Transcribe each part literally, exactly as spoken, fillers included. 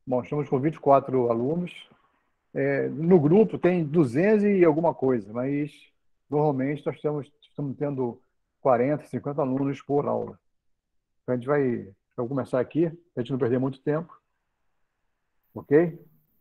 Bom, estamos com vinte e quatro alunos. É, no grupo tem duzentos e alguma coisa, mas normalmente nós estamos, estamos tendo quarenta, cinquenta alunos por aula. Então a gente vai, vai começar aqui, para a gente não perder muito tempo, ok?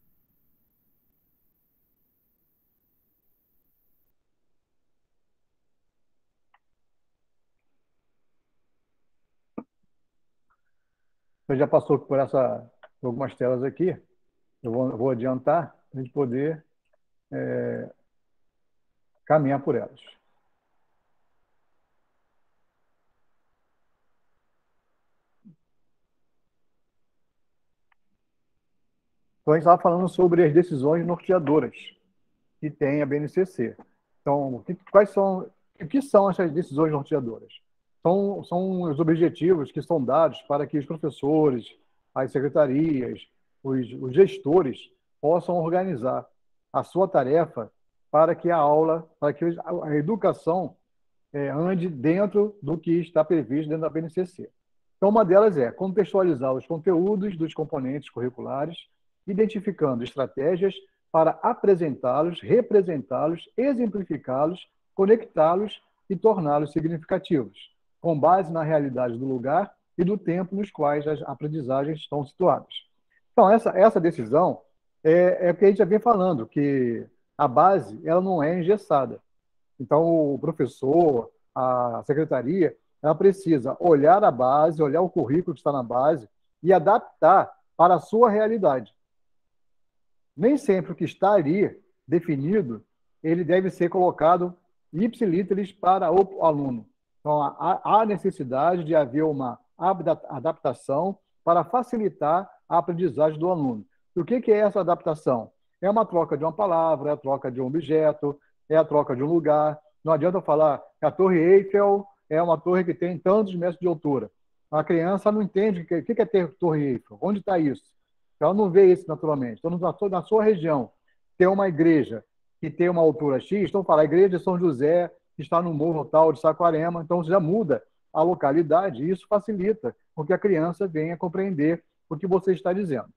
Você já passou por essa, por algumas telas aqui, eu vou, eu vou adiantar para a gente poder é, caminhar por elas. Então a gente estava falando sobre as decisões norteadoras que tem a B N C C. Então, que, quais são, o que são essas decisões norteadoras? São, são os objetivos que são dados para que os professores, as secretarias, os, os gestores possam organizar a sua tarefa para que a aula, para que a, a educação é, ande dentro do que está previsto dentro da B N C C. Então, uma delas é contextualizar os conteúdos dos componentes curriculares, identificando estratégias para apresentá-los, representá-los, exemplificá-los, conectá-los e torná-los significativos, com base na realidade do lugar e do tempo nos quais as aprendizagens estão situadas. Então, essa, essa decisão é, é o que a gente já vem falando, que a base ela não é engessada. Então, o professor, a secretaria, ela precisa olhar a base, olhar o currículo que está na base e adaptar para a sua realidade. Nem sempre o que está ali definido, ele deve ser colocado ipsiliteris para o aluno. Então, há necessidade de haver uma adaptação para facilitar a aprendizagem do aluno. E o que é essa adaptação? É uma troca de uma palavra, é a troca de um objeto, é a troca de um lugar. Não adianta eu falar que a Torre Eiffel é uma torre que tem tantos metros de altura. A criança não entende o que é ter Torre Eiffel, onde está isso? Ela não vê isso naturalmente. Então, na sua região, tem uma igreja que tem uma altura X, então fala, a igreja de São José, que está no morro tal de Saquarema, então já muda a localidade e isso facilita com que a criança venha compreender o que você está dizendo.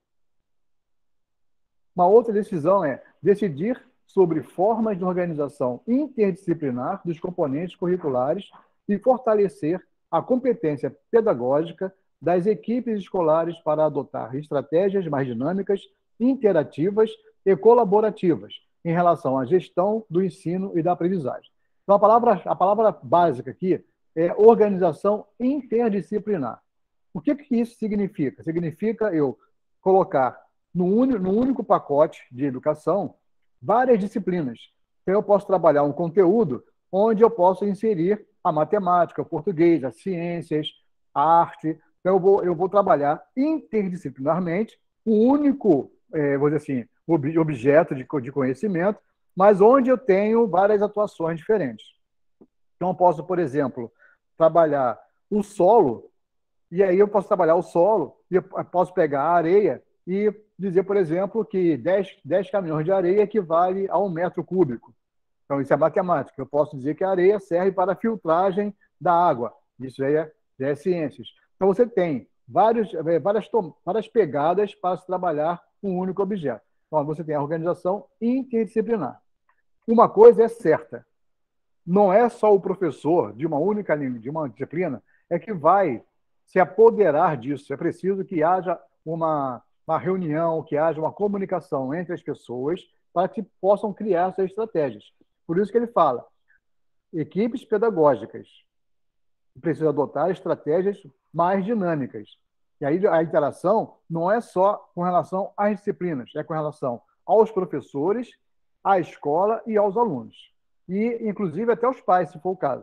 Uma outra decisão é decidir sobre formas de organização interdisciplinar dos componentes curriculares e fortalecer a competência pedagógica das equipes escolares para adotar estratégias mais dinâmicas, interativas e colaborativas em relação à gestão do ensino e da aprendizagem. Então, a palavra, a palavra básica aqui é organização interdisciplinar. O que, que isso significa? Significa eu colocar no, un... no único pacote de educação várias disciplinas. Então, eu posso trabalhar um conteúdo onde eu posso inserir a matemática, o português, as ciências, a arte. Então, eu vou, eu vou trabalhar interdisciplinarmente um único, é, vou dizer assim, ob objeto de, de conhecimento, mas onde eu tenho várias atuações diferentes. Então, eu posso, por exemplo, trabalhar o solo, e aí eu posso trabalhar o solo, e eu posso pegar a areia e dizer, por exemplo, que dez caminhões de areia equivale a um metro cúbico. Então, isso é matemática. Eu posso dizer que a areia serve para a filtragem da água. Isso aí é, já é ciências. Então, você tem vários, várias, várias pegadas para se trabalhar um único objeto. Então, você tem a organização interdisciplinar. Uma coisa é certa, não é só o professor de uma única língua, de uma disciplina, é que vai se apoderar disso. É preciso que haja uma, uma reunião, que haja uma comunicação entre as pessoas para que possam criar essas estratégias. Por isso que ele fala, equipes pedagógicas precisam adotar estratégias mais dinâmicas. E aí a interação não é só com relação às disciplinas, é com relação aos professores, à escola e aos alunos. E, inclusive, até os pais, se for o caso.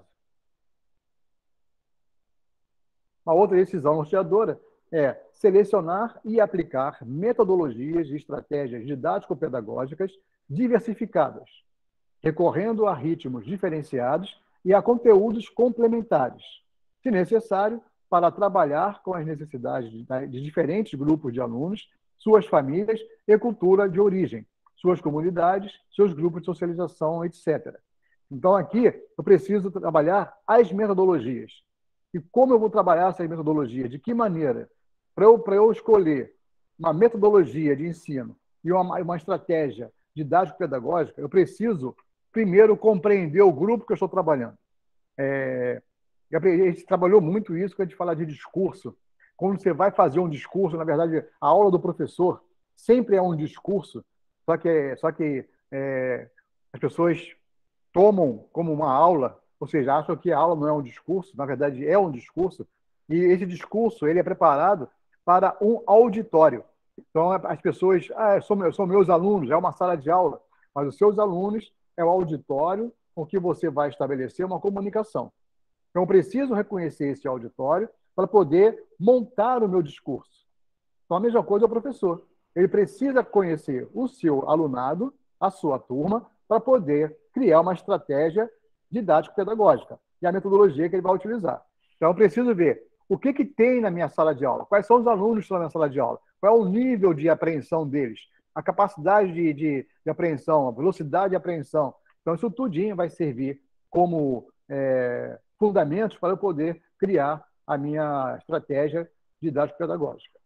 Uma outra decisão norteadora é selecionar e aplicar metodologias e estratégias didático-pedagógicas diversificadas, recorrendo a ritmos diferenciados e a conteúdos complementares, se necessário, para trabalhar com as necessidades de diferentes grupos de alunos, suas famílias e cultura de origem, suas comunidades, seus grupos de socialização, etcétera. Então, aqui, eu preciso trabalhar as metodologias. E como eu vou trabalhar essas metodologias? De que maneira? Para eu, para eu escolher uma metodologia de ensino e uma, uma estratégia didático-pedagógica, eu preciso, primeiro, compreender o grupo que eu estou trabalhando. É, a gente trabalhou muito isso quando a gente fala de discurso. Quando você vai fazer um discurso, na verdade, a aula do professor sempre é um discurso, só que, só que é, as pessoas tomam como uma aula, ou seja, acham que a aula não é um discurso, na verdade é um discurso, e esse discurso ele é preparado para um auditório. Então, as pessoas, ah, são, são meus alunos, é uma sala de aula, mas os seus alunos é o auditório com que você vai estabelecer uma comunicação. Então, eu preciso reconhecer esse auditório para poder montar o meu discurso. Então, a mesma coisa é o professor. Ele precisa conhecer o seu alunado, a sua turma, para poder criar uma estratégia didático-pedagógica e a metodologia que ele vai utilizar. Então, eu preciso ver o que, que tem na minha sala de aula, quais são os alunos que estão na minha sala de aula, qual é o nível de apreensão deles, a capacidade de, de, de apreensão, a velocidade de apreensão. Então, isso tudinho vai servir como é, fundamentos para eu poder criar a minha estratégia didático-pedagógica.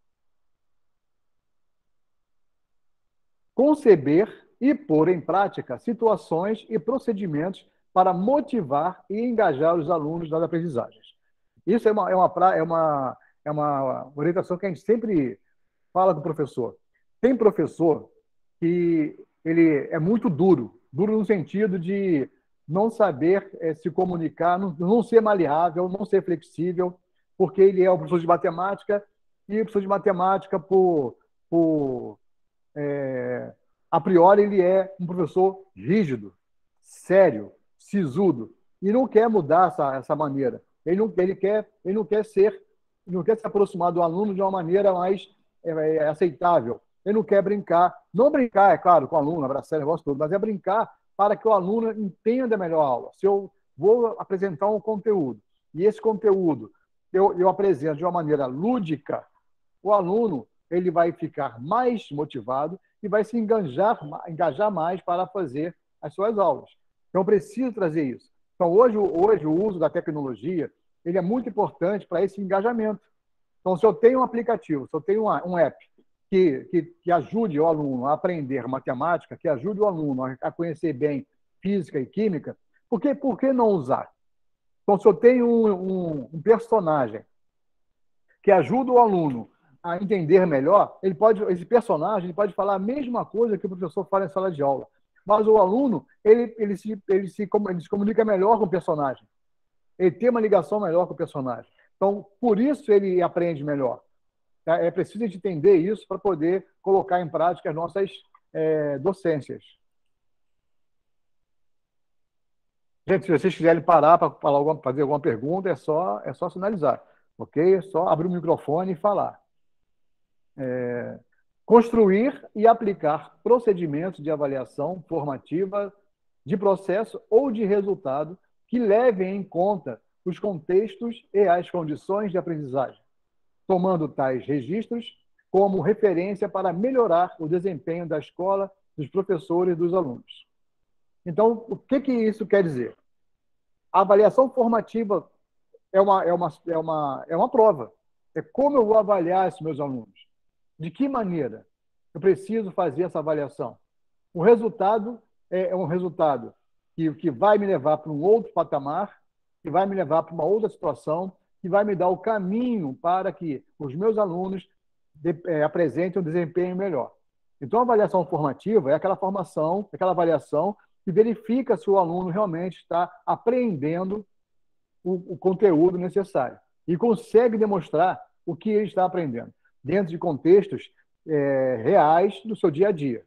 Conceber e pôr em prática situações e procedimentos para motivar e engajar os alunos nas aprendizagens. Isso é uma, é uma, é uma, é uma orientação que a gente sempre fala com o professor. Tem professor que ele é muito duro, duro no sentido de não saber é, se comunicar, não, não ser maleável, não ser flexível, porque ele é o professor de matemática e o professor de matemática, por, por é, a priori, ele é um professor rígido, sério, sisudo, e não quer mudar essa, essa maneira. Ele não, ele, quer, ele não quer ser, ele não quer se aproximar do aluno de uma maneira mais é, é, aceitável. Ele não quer brincar. Não brincar, é claro, com o aluno, abraçar o negócio todo, mas é brincar para que o aluno entenda melhor a aula. Se eu vou apresentar um conteúdo, e esse conteúdo eu, eu apresento de uma maneira lúdica, o aluno ele vai ficar mais motivado e vai se engajar, engajar mais para fazer as suas aulas. Então, eu preciso trazer isso. Então, hoje, hoje o uso da tecnologia ele é muito importante para esse engajamento. Então, se eu tenho um aplicativo, se eu tenho uma, um app que, que, que ajude o aluno a aprender matemática, que ajude o aluno a conhecer bem física e química, por que, por que não usar? Então, se eu tenho um, um, um personagem que ajuda o aluno a entender melhor, ele pode, esse personagem ele pode falar a mesma coisa que o professor fala em sala de aula. Mas o aluno ele, ele, se, ele, se, ele se comunica melhor com o personagem. Ele tem uma ligação melhor com o personagem. Então, por isso ele aprende melhor. É preciso a gente entender isso para poder colocar em prática as nossas é, docências. Gente, se vocês quiserem parar para fazer alguma pergunta, é só, é só sinalizar. Ok? É só abrir o microfone e falar. É, construir e aplicar procedimentos de avaliação formativa de processo ou de resultado que levem em conta os contextos e as condições de aprendizagem, tomando tais registros como referência para melhorar o desempenho da escola, dos professores e dos alunos. Então, o que, que isso quer dizer? A avaliação formativa é uma, é, uma, é, uma, é uma prova. É como eu vou avaliar esses meus alunos. De que maneira eu preciso fazer essa avaliação? O resultado é um resultado que, que vai me levar para um outro patamar, que vai me levar para uma outra situação, que vai me dar o caminho para que os meus alunos de, é, apresentem um desempenho melhor. Então, a avaliação formativa é aquela formação, aquela avaliação que verifica se o aluno realmente está apreendendo o, o conteúdo necessário e consegue demonstrar o que ele está aprendendo, dentro de contextos é, reais do seu dia a dia.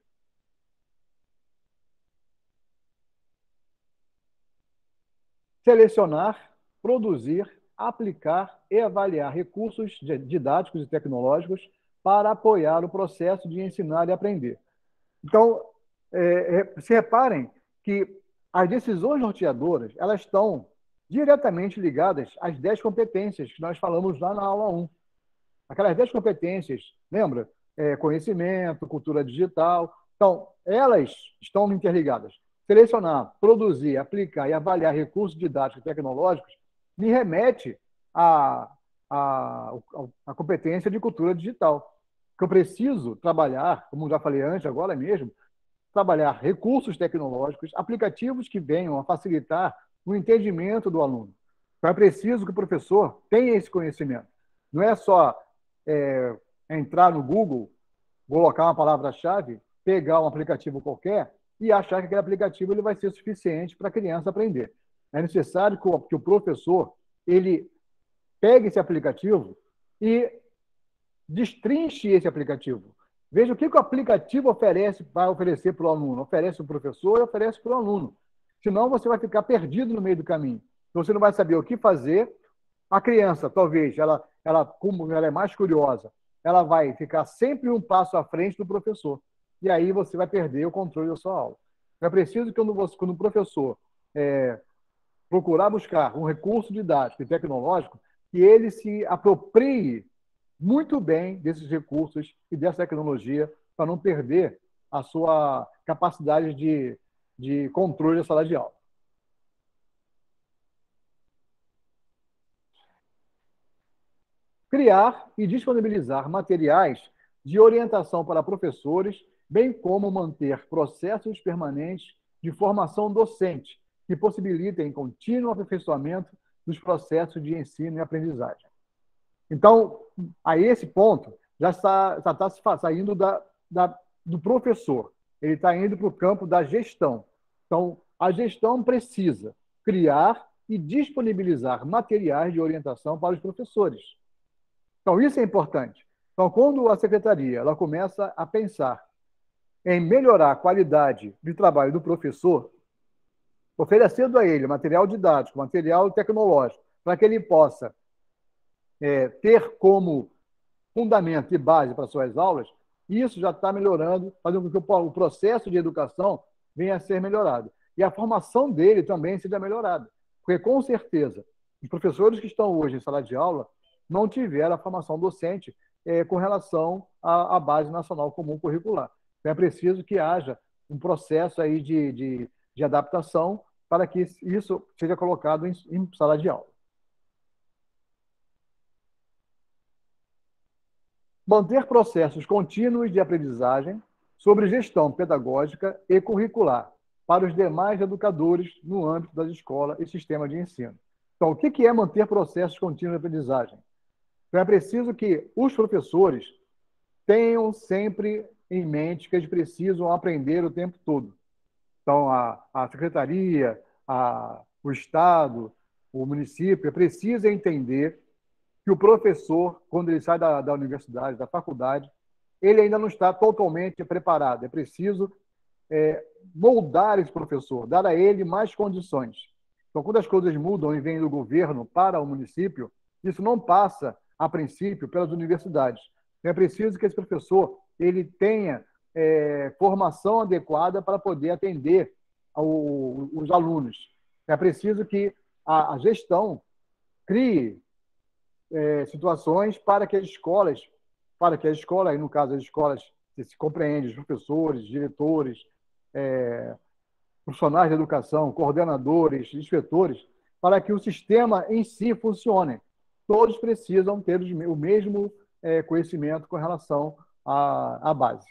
Selecionar, produzir, aplicar e avaliar recursos didáticos e tecnológicos para apoiar o processo de ensinar e aprender. Então, é, se reparem que as decisões norteadoras elas estão diretamente ligadas às dez competências que nós falamos lá na aula um. Aquelas dez competências, lembra? É, conhecimento, cultura digital. Então, elas estão interligadas. Selecionar, produzir, aplicar e avaliar recursos didáticos e tecnológicos me remete à, à, à competência de cultura digital. que eu preciso trabalhar, como já falei antes, agora mesmo, trabalhar recursos tecnológicos, aplicativos que venham a facilitar o entendimento do aluno. Então, é preciso que o professor tenha esse conhecimento. Não é só é, entrar no Google, colocar uma palavra-chave, pegar um aplicativo qualquer e achar que aquele aplicativo ele vai ser suficiente para a criança aprender. É necessário que o, que o professor ele pegue esse aplicativo e destrinche esse aplicativo. Veja o que, que o aplicativo oferece para oferecer para o aluno. Oferece para o professor e oferece para o aluno. Senão, você vai ficar perdido no meio do caminho. Então, você não vai saber o que fazer. A criança, talvez, ela, ela, como ela é mais curiosa, ela vai ficar sempre um passo à frente do professor. E aí você vai perder o controle da sua aula. É preciso que, quando, você, quando o professor é, procurar buscar um recurso didático e tecnológico, que ele se aproprie muito bem desses recursos e dessa tecnologia para não perder a sua capacidade de, de controle da sala de aula. Criar e disponibilizar materiais de orientação para professores, bem como manter processos permanentes de formação docente que possibilitem contínuo aperfeiçoamento dos processos de ensino e aprendizagem. Então, a esse ponto, já está, já está saindo da, da, do professor, ele está indo para o campo da gestão. Então, a gestão precisa criar e disponibilizar materiais de orientação para os professores. Então, isso é importante. Então, quando a secretaria ela começa a pensar em melhorar a qualidade de trabalho do professor, oferecendo a ele material didático, material tecnológico, para que ele possa é, ter como fundamento e base para suas aulas, isso já está melhorando, fazendo com que o processo de educação venha a ser melhorado. E a formação dele também seja melhorada. Porque, com certeza, os professores que estão hoje em sala de aula não tiveram a formação docente é, com relação à, à Base Nacional Comum Curricular. Então, é preciso que haja um processo aí de, de, de adaptação para que isso seja colocado em, em sala de aula. Manter processos contínuos de aprendizagem sobre gestão pedagógica e curricular para os demais educadores no âmbito das escolas e sistema de ensino. Então, o que é manter processos contínuos de aprendizagem? Então, é preciso que os professores tenham sempre em mente que eles precisam aprender o tempo todo. Então, a, a secretaria, a, o Estado, o município precisa entender que o professor, quando ele sai da, da universidade, da faculdade, ele ainda não está totalmente preparado. É preciso é, moldar esse professor, dar a ele mais condições. Então, quando as coisas mudam e vêm do governo para o município, isso não passa, a princípio, pelas universidades. É preciso que esse professor ele tenha é, formação adequada para poder atender ao, os alunos. É preciso que a, a gestão crie É, situações para que as escolas, para que a escola, aí no caso as escolas que se compreende, os professores, diretores, é, profissionais de educação, coordenadores, inspetores, para que o sistema em si funcione. Todos precisam ter o mesmo é, conhecimento com relação à, à base.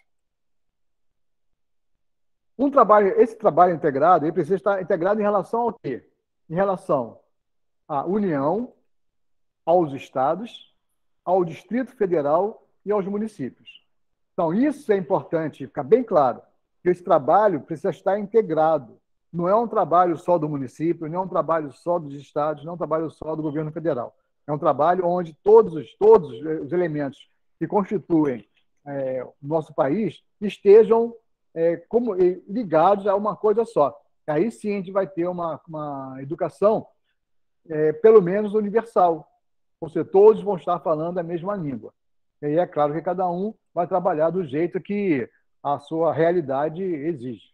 Um trabalho, esse trabalho integrado, ele precisa estar integrado em relação ao quê? Em relação à União, aos estados, ao Distrito Federal e aos municípios. Então, isso é importante, ficar bem claro, que esse trabalho precisa estar integrado. Não é um trabalho só do município, não é um trabalho só dos estados, não é um trabalho só do governo federal. É um trabalho onde todos os, todos os elementos que constituem é, o nosso país estejam é, como, ligados a uma coisa só. Aí sim a gente vai ter uma, uma educação, é, pelo menos universal. Ou seja, todos vão estar falando a mesma língua. E aí é claro que cada um vai trabalhar do jeito que a sua realidade exige.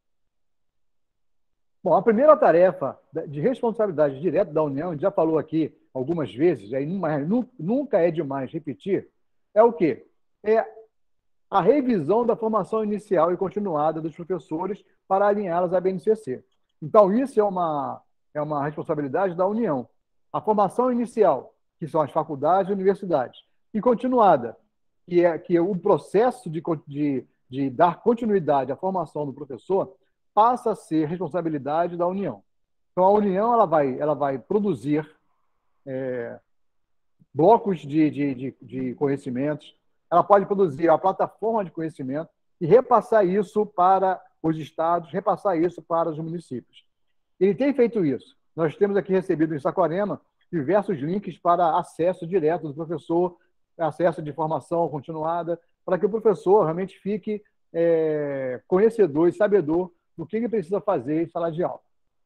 Bom, a primeira tarefa de responsabilidade direta da União, a gente já falou aqui algumas vezes, aí nunca é demais repetir, é o quê? É a revisão da formação inicial e continuada dos professores para alinhá-las à B N C C. Então, isso é uma, é uma responsabilidade da União. A formação inicial, que são as faculdades e universidades, e continuada, que é que o processo de, de, de dar continuidade à formação do professor passa a ser responsabilidade da União. Então, a União ela vai, ela vai produzir é, blocos de, de, de, de conhecimentos, ela pode produzir a plataforma de conhecimento e repassar isso para os estados, repassar isso para os municípios. Ele tem feito isso. Nós temos aqui recebido em Saquarema diversos links para acesso direto do professor, acesso de formação continuada, para que o professor realmente fique é, conhecedor e sabedor do que ele precisa fazer em sala de aula.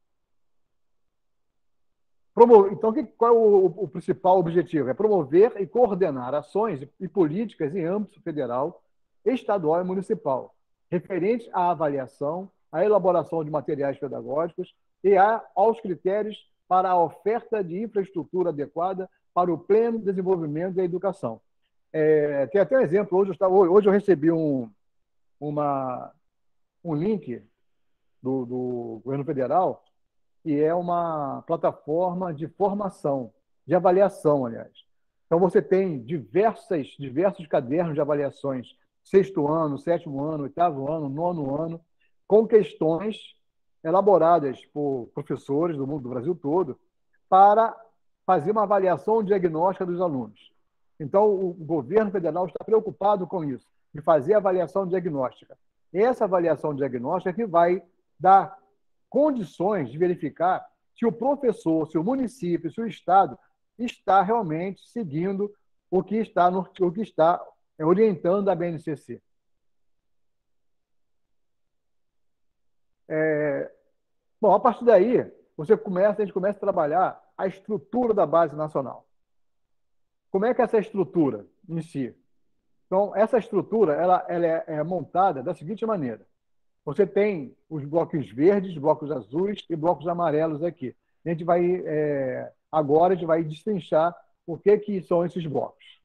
Então, qual é o, o principal objetivo? É promover e coordenar ações e políticas em âmbito federal, estadual e municipal, referentes à avaliação, à elaboração de materiais pedagógicos e a, aos critérios para a oferta de infraestrutura adequada para o pleno desenvolvimento da educação. É, tem até um exemplo, hoje eu, estava, hoje eu recebi um, uma, um link do, do governo federal, que é uma plataforma de formação, de avaliação, aliás. Então, você tem diversas, diversos cadernos de avaliações, sexto ano, sétimo ano, oitavo ano, nono ano, com questões elaboradas por professores do mundo, do Brasil todo, para fazer uma avaliação diagnóstica dos alunos. Então, o governo federal está preocupado com isso, de fazer a avaliação diagnóstica. Essa avaliação diagnóstica é que vai dar condições de verificar se o professor, se o município, se o Estado está realmente seguindo o que está, no, o que está orientando a B N C C. É, bom, a partir daí, você começa, a gente começa a trabalhar a estrutura da base nacional. Como é que é essa estrutura em si? Então, essa estrutura ela, ela é, é montada da seguinte maneira. Você tem os blocos verdes, blocos azuis e blocos amarelos aqui. A gente vai, é, agora, a gente vai destrinchar o que, que são esses blocos.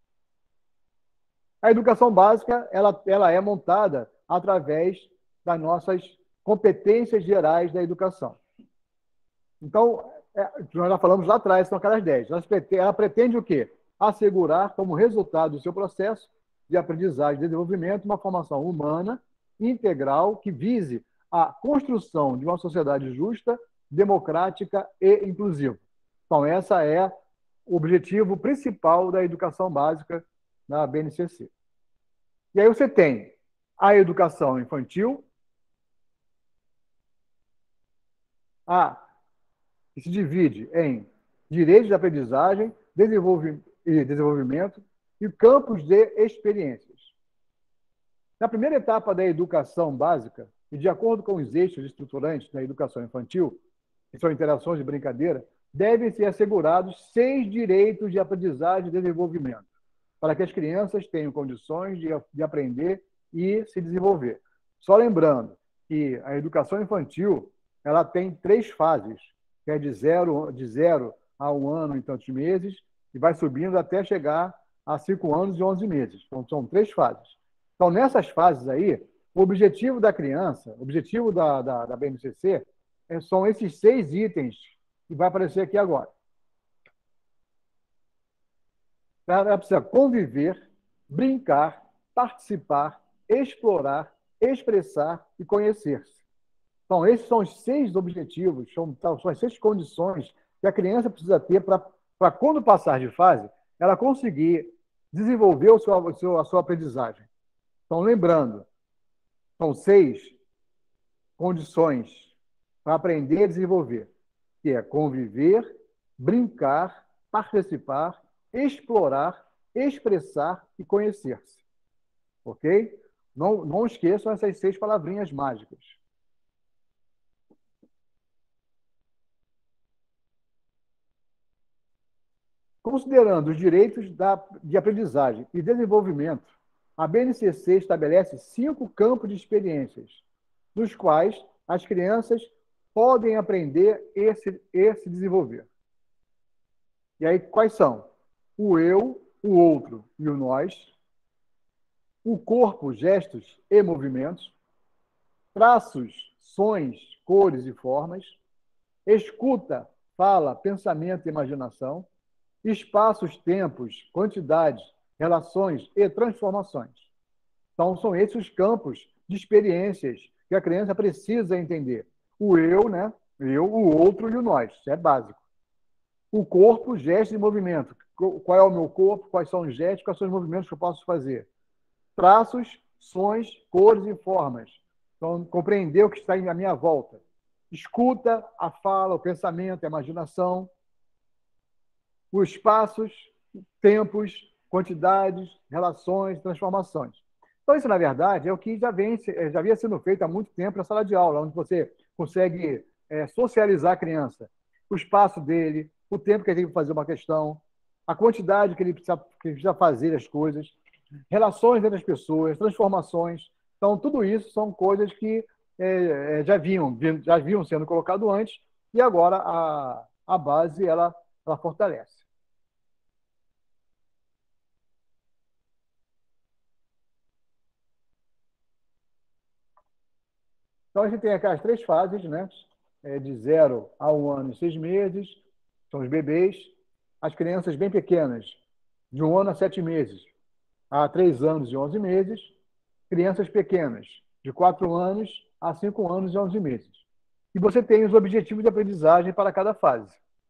A educação básica ela, ela é montada através das nossas competências gerais da educação. Então, é, nós já falamos lá atrás, são aquelas dez. Ela pretende o quê? Assegurar, como resultado do seu processo de aprendizagem e desenvolvimento, uma formação humana, integral, que vise a construção de uma sociedade justa, democrática e inclusiva. Então, esse é o objetivo principal da educação básica na B N C C. E aí você tem a educação infantil, a, que se divide em direitos de aprendizagem desenvolve, e desenvolvimento e campos de experiências. Na primeira etapa da educação básica, e de acordo com os eixos estruturantes da educação infantil, que são interações de brincadeira, devem ser assegurados seis direitos de aprendizagem e desenvolvimento, para que as crianças tenham condições de, de aprender e se desenvolver. Só lembrando que a educação infantil ela tem três fases, que é de zero, de zero a um ano e tantos meses, e vai subindo até chegar a cinco anos e onze meses. Então, são três fases. Então, nessas fases aí, o objetivo da criança, o objetivo da, da, da B N C C, é, são esses seis itens que vai aparecer aqui agora. Ela precisa conviver, brincar, participar, explorar, expressar e conhecer-se. Então, esses são os seis objetivos, são, são as seis condições que a criança precisa ter para, quando passar de fase, ela conseguir desenvolver o seu, o seu, a sua aprendizagem. Então, lembrando, são seis condições para aprender e desenvolver, que é conviver, brincar, participar, explorar, expressar e conhecer-se. Ok? Não, não esqueçam essas seis palavrinhas mágicas. Considerando os direitos da, de aprendizagem e desenvolvimento, a B N C C estabelece cinco campos de experiências, nos quais as crianças podem aprender e se, e se desenvolver. E aí, quais são? O eu, o outro e o nós, o corpo, gestos e movimentos, traços, sons, cores e formas, escuta, fala, pensamento e imaginação, espaços, tempos, quantidades relações e transformações. Então, são esses os campos de experiências que a criança precisa entender. O eu, né? Eu, o outro e o nós. Isso é básico. O corpo, gestos e movimento. Qual é o meu corpo? Quais são os gestos? Quais são os movimentos que eu posso fazer? Traços, sons, cores e formas. Então, compreender o que está à minha volta. Escuta a fala, o pensamento, a imaginação. Os espaços, tempos, quantidades, relações, transformações. Então, isso, na verdade, é o que já, vem, já havia sendo feito há muito tempo na sala de aula, onde você consegue é, socializar a criança. O espaço dele, o tempo que ele tem que fazer uma questão, a quantidade que ele precisa, que ele precisa fazer as coisas, relações entre as pessoas, transformações. Então, tudo isso são coisas que é, já, vinham, já vinham sendo colocado antes e agora a, a base ela, ela fortalece. Então, a gente tem aquelas três fases, né? É, de zero a um ano e seis meses, são os bebês. As crianças bem pequenas, de um ano a sete meses, a três anos e onze meses. Crianças pequenas, de quatro anos a cinco anos e onze meses. E você tem os objetivos de aprendizagem para cada fase.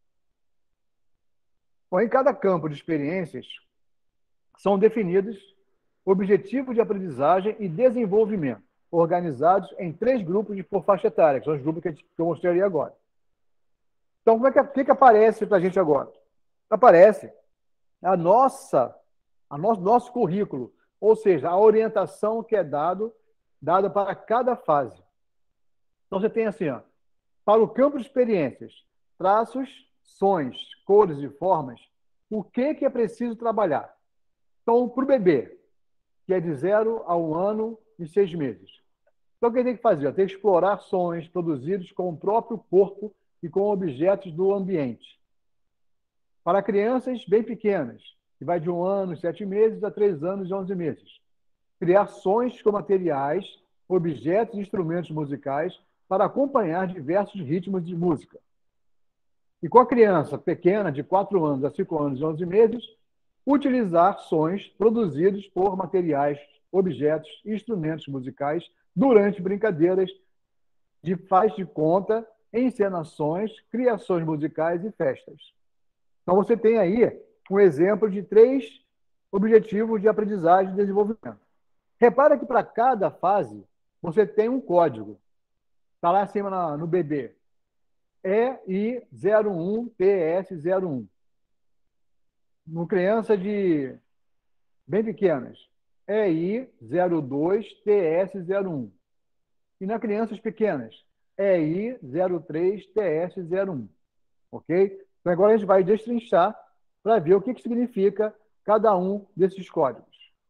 Bom, em cada campo de experiências, são definidos objetivos de aprendizagem e desenvolvimento, organizados em três grupos de por faixa etária, que são os grupos que eu mostrei ali agora. Então, como é que, o que, que aparece para a gente agora? Aparece a nossa, a nosso, nosso currículo, ou seja, a orientação que é dado, dada para cada fase. Então, você tem assim, ó, para o campo de experiências, traços, sons, cores e formas, o que, que é preciso trabalhar? Então, para o bebê, que é de zero a um ano e seis meses. Então, o que ele tem que fazer? Tem que explorar sons produzidos com o próprio corpo e com objetos do ambiente. Para crianças bem pequenas, que vai de um ano e sete meses a três anos e onze meses. Criar sons com materiais, objetos e instrumentos musicais para acompanhar diversos ritmos de música. E com a criança pequena, de quatro anos a cinco anos e onze meses, utilizar sons produzidos por materiais, objetos e instrumentos musicais durante brincadeiras de faz de conta, encenações, criações musicais e festas. Então, você tem aí um exemplo de três objetivos de aprendizagem e desenvolvimento. Repara que para cada fase, você tem um código. Está lá em cima no bebê. E I zero um T S zero um. No criança de bem pequenas, E I zero dois T S zero um. E nas crianças pequenas, E I zero três T S zero um. Ok? Então, agora a gente vai destrinchar para ver o que, que significa cada um desses códigos.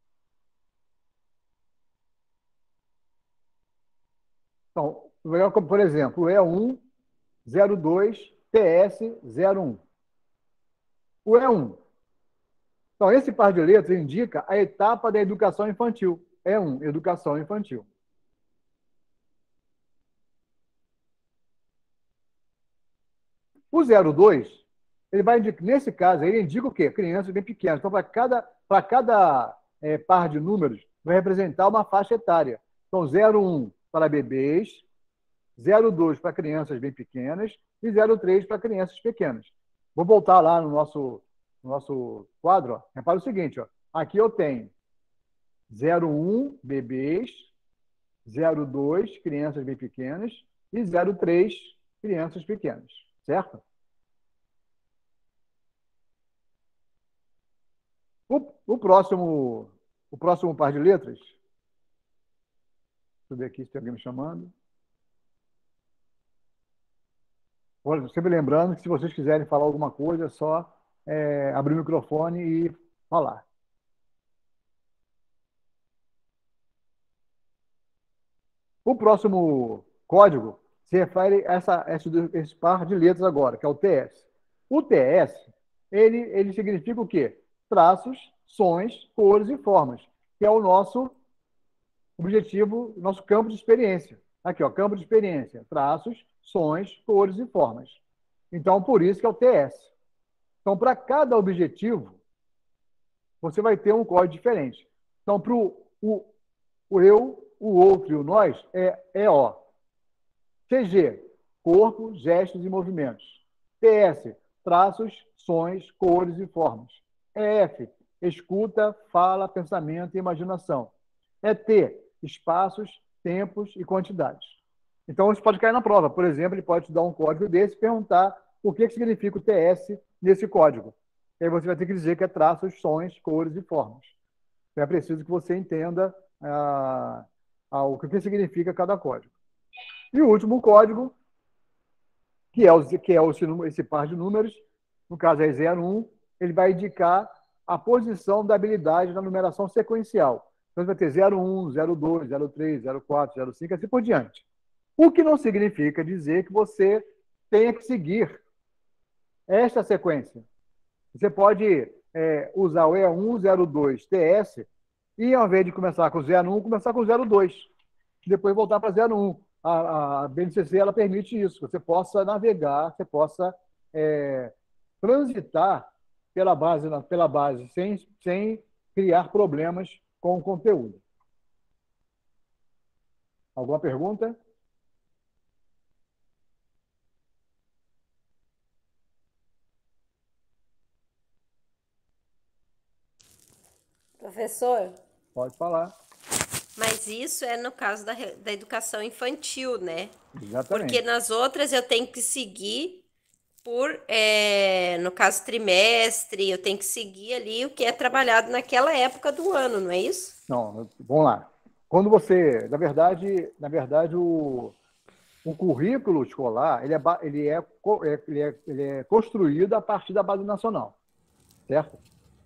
Então, por exemplo, o E um zero dois T S zero um. O E um. Então, esse par de letras indica a etapa da educação infantil. E um, educação infantil. O zero dois, ele vai indicar, nesse caso, ele indica o quê? Crianças bem pequenas. Então, para cada, para cada é, par de números, vai representar uma faixa etária. Então, zero um para bebês, zero dois para crianças bem pequenas e zero três para crianças pequenas. Vou voltar lá no nosso, no nosso quadro. Ó. Repara o seguinte, ó. Aqui eu tenho zero um, bebês, zero dois, crianças bem pequenas e zero três, crianças pequenas. Certo? O, o, próximo, o próximo par de letras. Deixa eu ver aqui se tem alguém me chamando. Sempre lembrando que se vocês quiserem falar alguma coisa, é só é, abrir o microfone e falar. O próximo código se refere a essa, esse, esse par de letras agora, que é o T S. O T S, ele, ele significa o quê? Traços, sons, cores e formas, que é o nosso objetivo, nosso campo de experiência. Aqui, ó, campo de experiência, traços, sons, cores e formas. Então, por isso que é o T S. Então, para cada objetivo, você vai ter um código diferente. Então, para o, o eu, o outro e o nós, é E O. C G, corpo, gestos e movimentos. T S, traços, sons, cores e formas. E F, escuta, fala, pensamento e imaginação. E T, espaços, tempos e quantidades. Então, isso pode cair na prova. Por exemplo, ele pode te dar um código desse e perguntar o que significa o T S nesse código. E aí você vai ter que dizer que é traços, sons, cores e formas. Então, é preciso que você entenda ah, ah, o que significa cada código. E o último código, que é, o, que é esse, esse par de números, no caso é zero, um, ele vai indicar a posição da habilidade na numeração sequencial. Então, você vai ter zero, um, zero, dois, zero, três, zero, quatro, zero, cinco, assim por diante. O que não significa dizer que você tenha que seguir esta sequência. Você pode é, usar o E um, zero, dois, T S e, ao invés de começar com zero, um, começar com zero, dois. Depois voltar para zero, um. A, a B N C C ela permite isso, você possa navegar, você possa é, transitar pela base, pela base sem, sem criar problemas com o conteúdo. Alguma pergunta? Professor? Pode falar. Mas isso é no caso da, da educação infantil, né? Exatamente. Porque nas outras eu tenho que seguir por, é, no caso, trimestre, eu tenho que seguir ali o que é trabalhado naquela época do ano, não é isso? Não, vamos lá. Quando você, na verdade, na verdade o, o currículo escolar ele é, ele, é, ele, é, ele é construído a partir da base nacional, certo?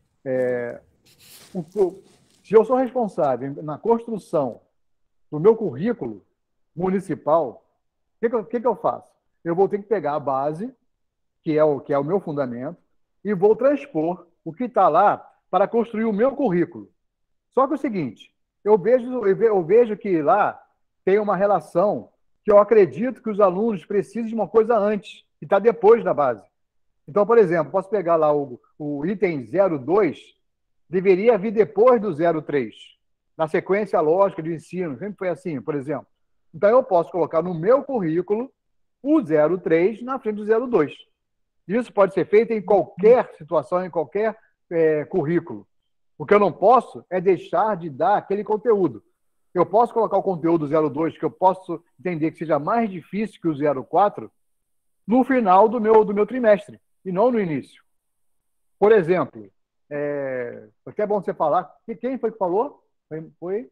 É, o, se eu sou responsável na construção do meu currículo municipal, o que, que, eu, que, que eu faço? Eu vou ter que pegar a base, que é o, que é o meu fundamento, e vou transpor o que está lá para construir o meu currículo. Só que é o seguinte, eu vejo, eu vejo que lá tem uma relação que eu acredito que os alunos precisam de uma coisa antes, que está depois da base. Então, por exemplo, posso pegar lá o, o item zero dois, deveria vir depois do zero três, na sequência lógica de ensino, sempre foi assim, por exemplo. Então, eu posso colocar no meu currículo o zero três na frente do zero dois. Isso pode ser feito em qualquer situação, em qualquer é, currículo. O que eu não posso é deixar de dar aquele conteúdo. Eu posso colocar o conteúdo zero dois, que eu posso entender que seja mais difícil que o zero quatro, no final do meu, do meu trimestre, e não no início. Por exemplo, é, até é bom você falar, quem foi que falou? Foi? foi?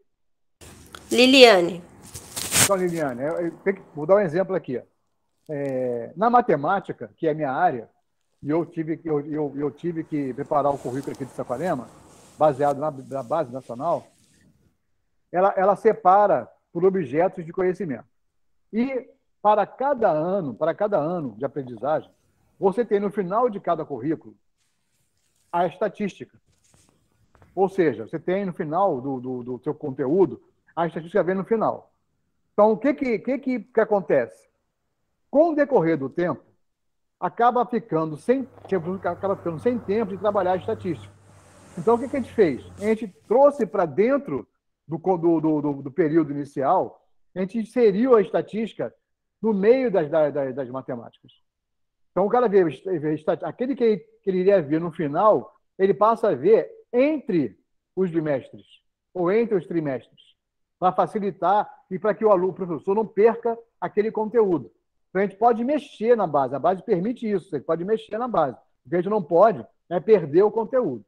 Liliane. Então, Liliane, eu, eu, eu, vou dar um exemplo aqui. É, na matemática, que é a minha área, e eu tive, eu, eu, eu tive que preparar o currículo aqui de Saquarema, baseado na, na base nacional, ela, ela separa por objetos de conhecimento. E para cada ano, para cada ano de aprendizagem, você tem no final de cada currículo a estatística. Ou seja, você tem no final do, do, do seu conteúdo, a estatística vem no final. Então, o que, que, que, que acontece? Com o decorrer do tempo, acaba ficando sem, acaba ficando sem tempo de trabalhar a estatística. Então, o que, que a gente fez? A gente trouxe para dentro do, do, do, do período inicial, a gente inseriu a estatística no meio das, das, das matemáticas. Então, o cara vê, vê aquele que, que ele iria ver no final, ele passa a ver entre os bimestres, ou entre os trimestres, para facilitar e para que o aluno, o professor, não perca aquele conteúdo. Então, a gente pode mexer na base, a base permite isso, você pode mexer na base. O que a gente não pode é perder o conteúdo.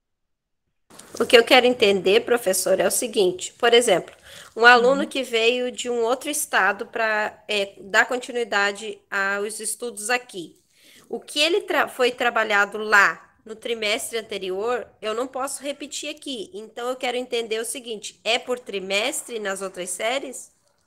O que eu quero entender, professor, é o seguinte, por exemplo, um aluno que veio de um outro estado para é, dar continuidade aos estudos aqui. O que ele tra foi trabalhado lá no trimestre anterior, eu não posso repetir aqui. Então, eu quero entender o seguinte, é por trimestre nas outras séries?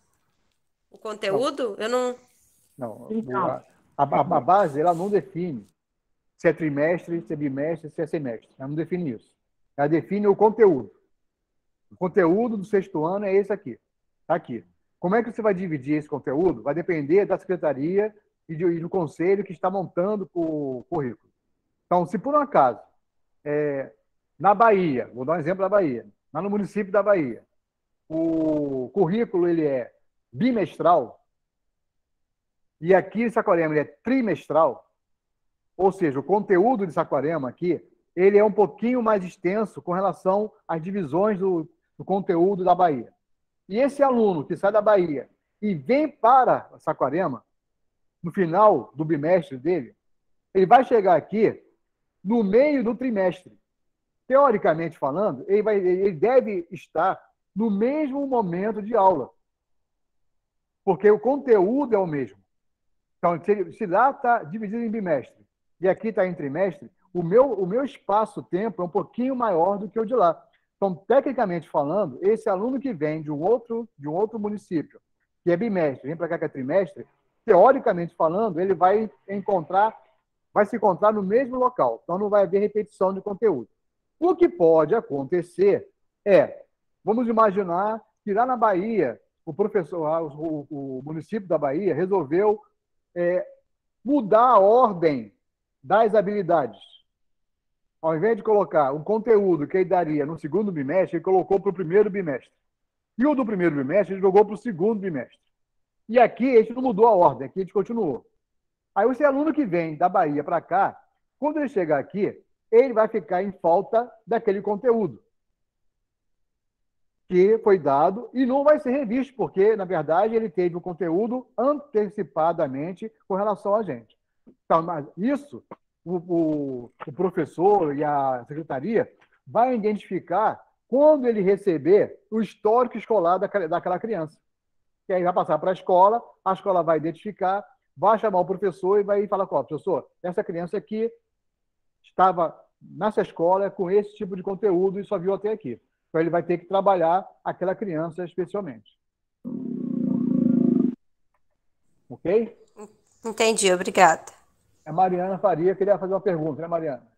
O conteúdo? Não, eu não... não Então, a, a, a base ela não define se é trimestre, se é bimestre, se é semestre. Ela não define isso. Ela define o conteúdo. O conteúdo do sexto ano é esse aqui. Tá aqui. Como é que você vai dividir esse conteúdo? Vai depender da secretaria e, de, e do conselho que está montando o currículo. Então, se por um acaso é, Na Bahia, vou dar um exemplo da Bahia, lá no município da Bahia, o currículo ele é bimestral e aqui em Saquarema ele é trimestral, ou seja, o conteúdo de Saquarema aqui ele é um pouquinho mais extenso com relação às divisões do, do conteúdo da Bahia. E esse aluno que sai da Bahia e vem para Saquarema, no final do bimestre dele, ele vai chegar aqui no meio do trimestre. Teoricamente falando, ele, vai, ele deve estar no mesmo momento de aula, porque o conteúdo é o mesmo. Então, se, se lá está dividido em bimestre e aqui está em trimestre, o meu, o meu espaço-tempo é um pouquinho maior do que o de lá. Então, tecnicamente falando, esse aluno que vem de um outro, de um outro município, que é bimestre, vem para cá que é trimestre, teoricamente falando, ele vai encontrar, vai se encontrar no mesmo local. Então, não vai haver repetição de conteúdo. O que pode acontecer é, vamos imaginar que lá na Bahia, o professor, o, o município da Bahia resolveu é, mudar a ordem das habilidades. Ao invés de colocar um conteúdo que ele daria no segundo bimestre, ele colocou para o primeiro bimestre. E o do primeiro bimestre, ele jogou para o segundo bimestre. E aqui a gente não mudou a ordem, aqui a gente continuou. Aí esse aluno que vem da Bahia para cá, quando ele chegar aqui, ele vai ficar em falta daquele conteúdo que foi dado e não vai ser revisto, porque, na verdade, ele teve o conteúdo antecipadamente com relação a gente. Então, mas isso, o, o, o professor e a secretaria vai identificar quando ele receber o histórico escolar daquela, daquela criança. Que aí vai passar para a escola, a escola vai identificar, vai chamar o professor e vai falar com o professor, essa criança aqui estava nessa escola com esse tipo de conteúdo e só viu até aqui. Então, ele vai ter que trabalhar aquela criança especialmente. Ok? Entendi, obrigada. A Mariana Faria queria fazer uma pergunta, né, Mariana?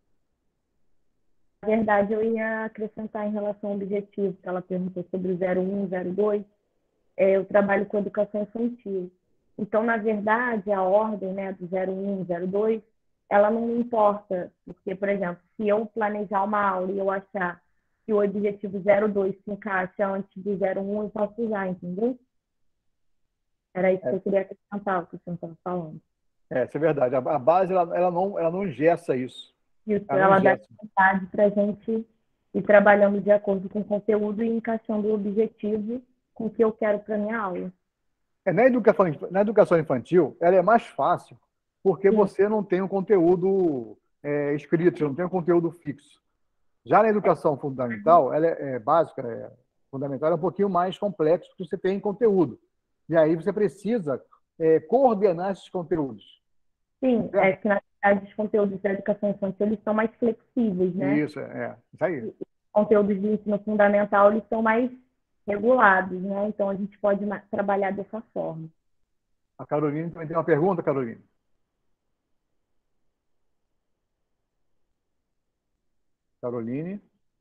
Na verdade, eu ia acrescentar em relação ao objetivo, que ela perguntou sobre o zero um, zero dois. É, eu trabalho com educação infantil. Então, na verdade, a ordem, né, do zero um, zero dois, ela não importa, porque, por exemplo, se eu planejar uma aula e eu achar que o objetivo zero dois se encaixa antes do zero um, eu posso usar, entendeu? Era isso É. que eu queria acrescentar, o que você estava falando. É, isso é verdade. A, a base, ela, ela, não, ela não engessa isso. Isso, Ela, ela não dá engessa. vontade para a gente ir trabalhando de acordo com o conteúdo e encaixando o objetivo com o que eu quero para minha aula. É, na, educação, na educação infantil, ela é mais fácil, porque Sim. você não tem um conteúdo é, escrito, você não tem um conteúdo fixo. Já na educação fundamental, ela é, é básica, é, fundamental, é um pouquinho mais complexo, porque você tem conteúdo. E aí você precisa é, coordenar esses conteúdos. Sim, é que na verdade os conteúdos da educação infantil eles são mais flexíveis, né? Isso, é, isso aí. Os conteúdos de ensino fundamental eles são mais regulados, né? Então a gente pode trabalhar dessa forma. A Carolina também tem uma pergunta, Carolina. Caroline.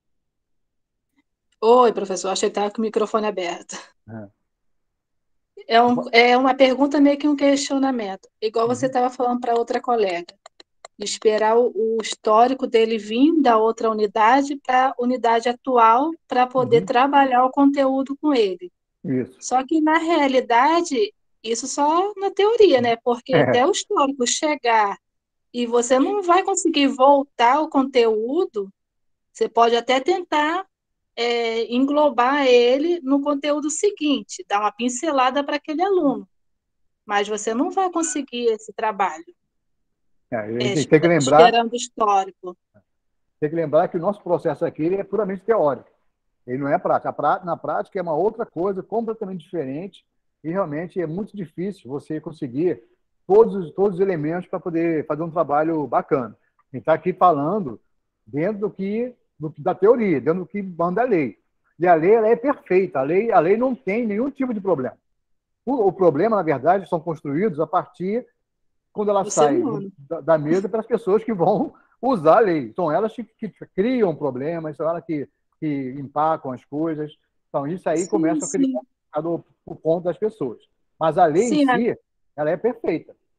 Oi, professor, achei que estava com o microfone aberto. É. É, um, é uma pergunta meio que um questionamento, igual você Uhum. estava falando para outra colega, de esperar o, o histórico dele vir da outra unidade para a unidade atual para poder Uhum. trabalhar o conteúdo com ele. Isso. Só que, na realidade, isso só na teoria, né? Porque É. até o histórico chegar e você não vai conseguir voltar o conteúdo, você pode até tentar é, englobar ele no conteúdo seguinte, dar uma pincelada para aquele aluno, mas você não vai conseguir esse trabalho. É, a É, gente tem que lembrar, esperando o histórico. tem que lembrar que o nosso processo aqui ele é puramente teórico. Ele não é prático. A prá- Na prática é uma outra coisa completamente diferente e realmente é muito difícil você conseguir todos, os- todos os elementos para poder fazer um trabalho bacana. A gente está aqui falando dentro do que, do- da teoria, dentro do que manda a lei. E a lei ela é perfeita, a lei, a lei não tem nenhum tipo de problema. O, o problema, na verdade, são construídos a partir quando ela Do ser sai humano. da, da mesa para as pessoas que vão usar a lei. São elas que, que criam problemas, são elas que, que empacam as coisas. Então, isso aí Sim, começa a criar sim. por conta das pessoas. Mas a lei em Sim, a- si, ela é perfeita.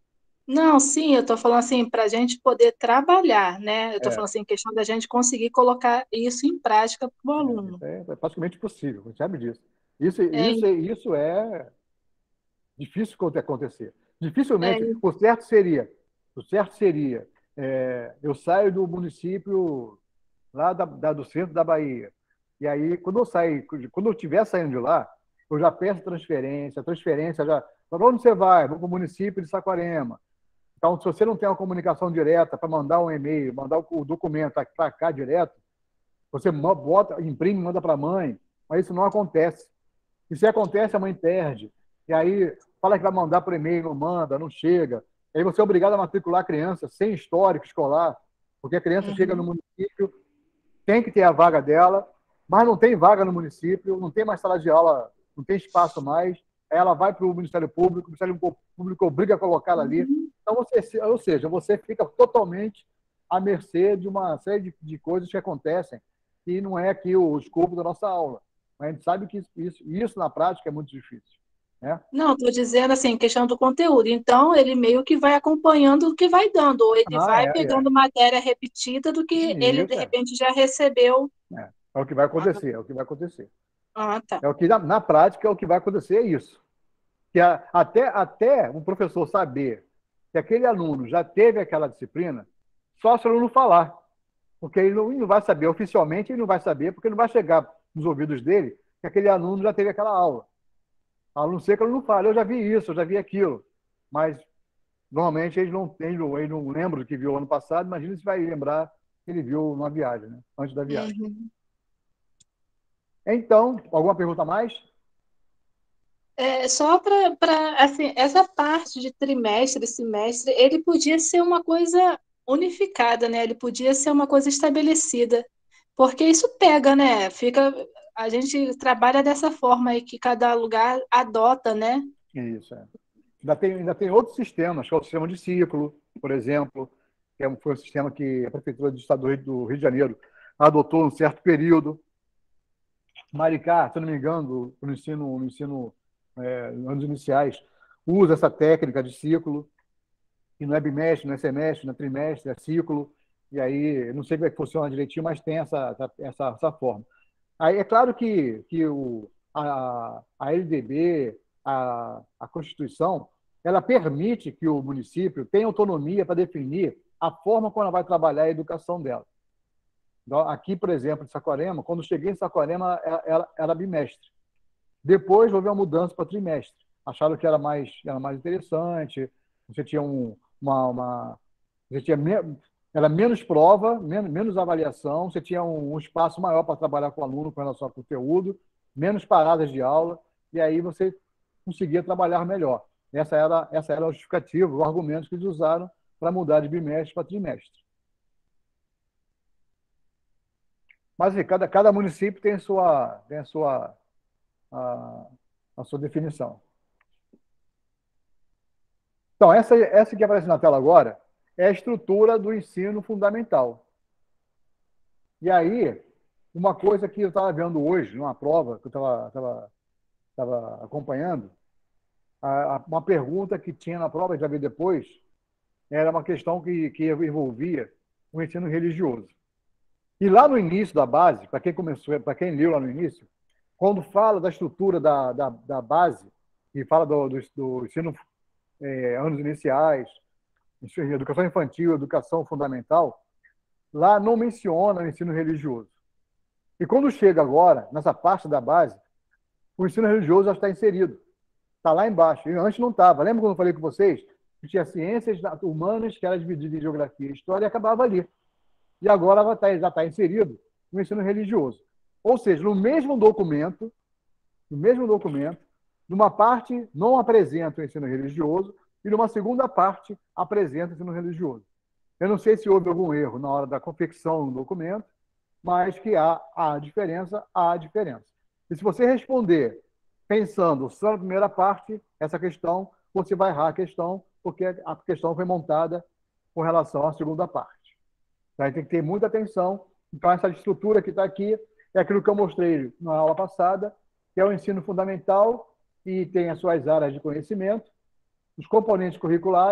Não, sim, eu estou falando assim, para a gente poder trabalhar, né? Eu estou É, falando assim, questão da gente conseguir colocar isso em prática para o é, aluno. isso é, é praticamente impossível, você sabe disso. Isso, É, isso, isso é difícil de acontecer. é, Dificilmente, o certo seria, o certo seria, é, eu saio do município lá da, da- do centro da Bahia, e aí quando eu sair, quando eu estiver saindo de lá, eu já peço transferência, a transferência já, para onde você vai? Vou para o município de Saquarema. Então, se você não tem uma comunicação direta para mandar um e-mail, mandar o documento para cá direto, você bota, imprime, manda para a mãe, mas isso não acontece. E se acontece, a mãe perde. E aí fala que vai mandar por e-mail, não manda, não chega. Aí você é obrigado a matricular a criança sem histórico escolar, porque a criança chega no uhum, município, tem que ter a vaga dela, mas não tem vaga no município, não tem mais sala de aula, não tem espaço mais. Aí ela vai para o Ministério Público, o Ministério Público obriga a colocá-la ali. uhum. Então, você, ou seja, você fica totalmente à mercê de uma série de, de coisas que acontecem e não é aqui o escopo da nossa aula. Mas a gente sabe que isso, isso na prática é muito difícil. Né? Não, estou dizendo assim, questão do conteúdo. Então, ele meio que vai acompanhando o que vai dando, ou ele Ah, vai é, é. pegando matéria repetida do que ele, de Isso é. repente, já recebeu. É, é o que vai Ah, acontecer, é o que vai acontecer. ah, tá. É o que, na, na prática, é o que vai acontecer, é isso. Que a, até, até um professor saber que aquele aluno já teve aquela disciplina, só se o aluno falar. Porque ele não, ele não vai saber, oficialmente ele não vai saber, porque não vai chegar nos ouvidos dele que aquele aluno já teve aquela aula. A não ser que ele não fale, eu já vi isso, eu já vi aquilo. Mas, normalmente, ele não, ele não, ele não lembra do que viu ano passado, imagina se vai lembrar que ele viu numa viagem, né? Antes da viagem. Uhum. Então, alguma pergunta a mais? É, só para, assim, essa parte de trimestre, semestre, ele podia ser uma coisa unificada, né? Ele podia ser uma coisa estabelecida, porque isso pega, né? Fica, a gente trabalha dessa forma aí que cada lugar adota, né? Isso, é. Ainda tem, ainda tem outros sistemas, que é o sistema de ciclo, por exemplo, que é um, foi um sistema que a Prefeitura do Estado do Rio, do Rio de Janeiro adotou um certo período. Maricá, se eu não me engano, no ensino, no ensino é, anos iniciais, usa essa técnica de ciclo, que não é bimestre, não é semestre, não é trimestre, é ciclo. E aí, não sei como é que funciona direitinho, mas tem essa, essa, essa forma. Aí é claro que, que o, a, a L D B, a, a Constituição, ela permite que o município tenha autonomia para definir a forma como ela vai trabalhar a educação dela. Então, aqui, por exemplo, em Saquarema, quando eu cheguei em Saquarema, era, era, era bimestre. Depois houve uma mudança para trimestre. Acharam que era mais, era mais interessante, você tinha um, uma, uma. Você tinha me, era menos prova, menos, menos avaliação, você tinha um, um espaço maior para trabalhar com o aluno com relação ao conteúdo, menos paradas de aula, e aí você conseguia trabalhar melhor. Essa era, essa era a justificativa, o argumento que eles usaram para mudar de bimestre para trimestre. Mas assim, cada, cada município tem, sua, tem a, sua, a, a sua definição. Então, essa, essa que aparece na tela agora é a estrutura do ensino fundamental. E aí, uma coisa que eu estava vendo hoje, numa prova que eu estava acompanhando, a, a, uma pergunta que tinha na prova, já vi depois, era uma questão que, que envolvia o ensino religioso. E lá no início da base, para quem começou, para quem leu lá no início, quando fala da estrutura da, da, da base, e fala do, do, do ensino é, anos iniciais, educação infantil, educação fundamental, lá não menciona o ensino religioso. E quando chega agora, nessa parte da base, o ensino religioso já está inserido. Está lá embaixo. E antes não estava. Lembra quando eu falei com vocês? Que tinha ciências humanas, que era dividida em geografia e história, e acabava ali. E agora já está inserido no ensino religioso. Ou seja, no mesmo documento, no mesmo documento, numa parte não apresenta o ensino religioso e numa segunda parte apresenta o ensino religioso. Eu não sei se houve algum erro na hora da confecção do documento, mas que há a diferença, há a diferença. E se você responder pensando só na primeira parte, essa questão, você vai errar a questão, porque a questão foi montada com relação à segunda parte. Então, a gente tem que ter muita atenção. Então, essa estrutura que está aqui é aquilo que eu mostrei na aula passada, que é o ensino fundamental, e tem as suas áreas de conhecimento, os componentes curriculares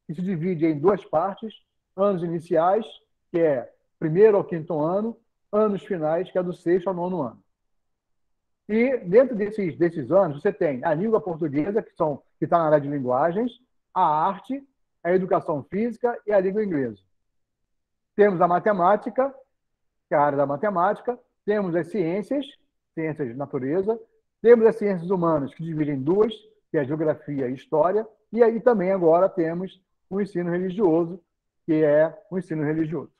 que se divide em duas partes, anos iniciais, que é primeiro ao quinto ano, anos finais, que é do sexto ao nono ano. E dentro desses, desses anos, você tem a língua portuguesa, que são que está na área de linguagens, a arte, a educação física e a língua inglesa. Temos a matemática, que é a área da matemática, temos as ciências, ciências de natureza, temos as ciências humanas, que dividem em duas, que é a geografia e história, e aí também agora temos o ensino religioso, que é o ensino religioso.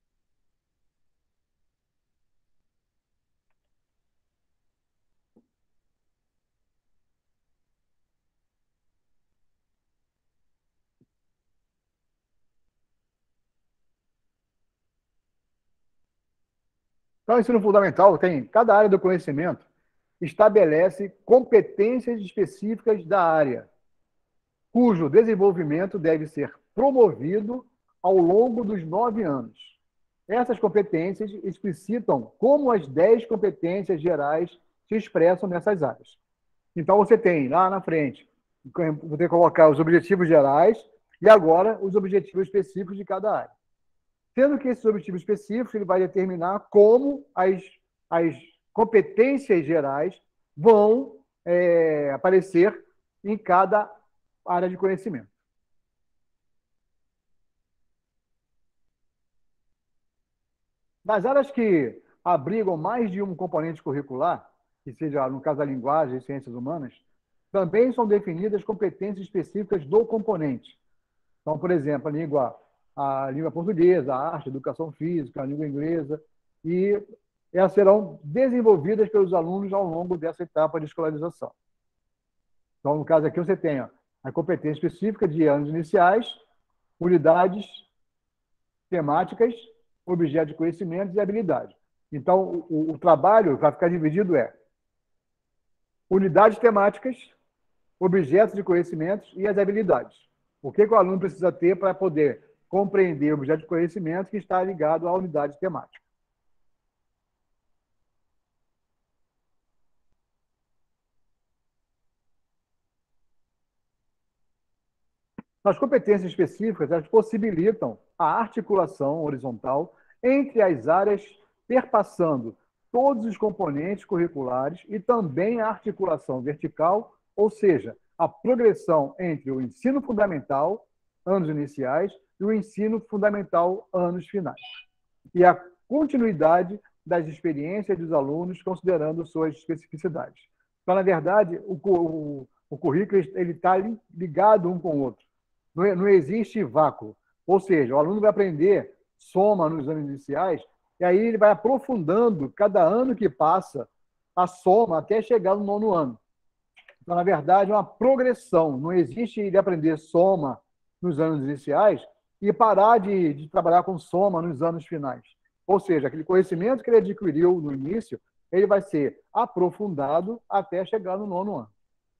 Então, o ensino fundamental tem, cada área do conhecimento estabelece competências específicas da área, cujo desenvolvimento deve ser promovido ao longo dos nove anos. Essas competências explicitam como as dez competências gerais se expressam nessas áreas. Então, você tem lá na frente, você colocar os objetivos gerais e agora os objetivos específicos de cada área. Sendo que esses objetivos específicos ele vai determinar como as, as competências gerais vão é, aparecer em cada área de conhecimento. Nas áreas que abrigam mais de um componente curricular, que seja, no caso, a linguagem e ciências humanas, também são definidas competências específicas do componente. Então, por exemplo, a língua, a língua portuguesa, a arte, a educação física, a língua inglesa, e elas serão desenvolvidas pelos alunos ao longo dessa etapa de escolarização. Então, no caso aqui, você tem ó, a competência específica de anos iniciais, unidades temáticas, objetos de conhecimento e habilidade. Então, o, o trabalho vai ficar dividido é unidades temáticas, objetos de conhecimentos e as habilidades. O que, que o aluno precisa ter para poder compreender o objeto de conhecimento que está ligado à unidade temática. As competências específicas elas possibilitam a articulação horizontal entre as áreas, perpassando todos os componentes curriculares e também a articulação vertical, ou seja, a progressão entre o ensino fundamental, anos iniciais, e o ensino fundamental, anos finais. E a continuidade das experiências dos alunos, considerando suas especificidades. Então, na verdade, o, o, o currículo está ligado um com o outro. Não, não existe vácuo. Ou seja, o aluno vai aprender soma nos anos iniciais, e aí ele vai aprofundando, cada ano que passa, a soma até chegar no nono ano. Então, na verdade, é uma progressão. Não existe ele aprender soma nos anos iniciais e parar de, de trabalhar com soma nos anos finais. Ou seja, aquele conhecimento que ele adquiriu no início, ele vai ser aprofundado até chegar no nono ano.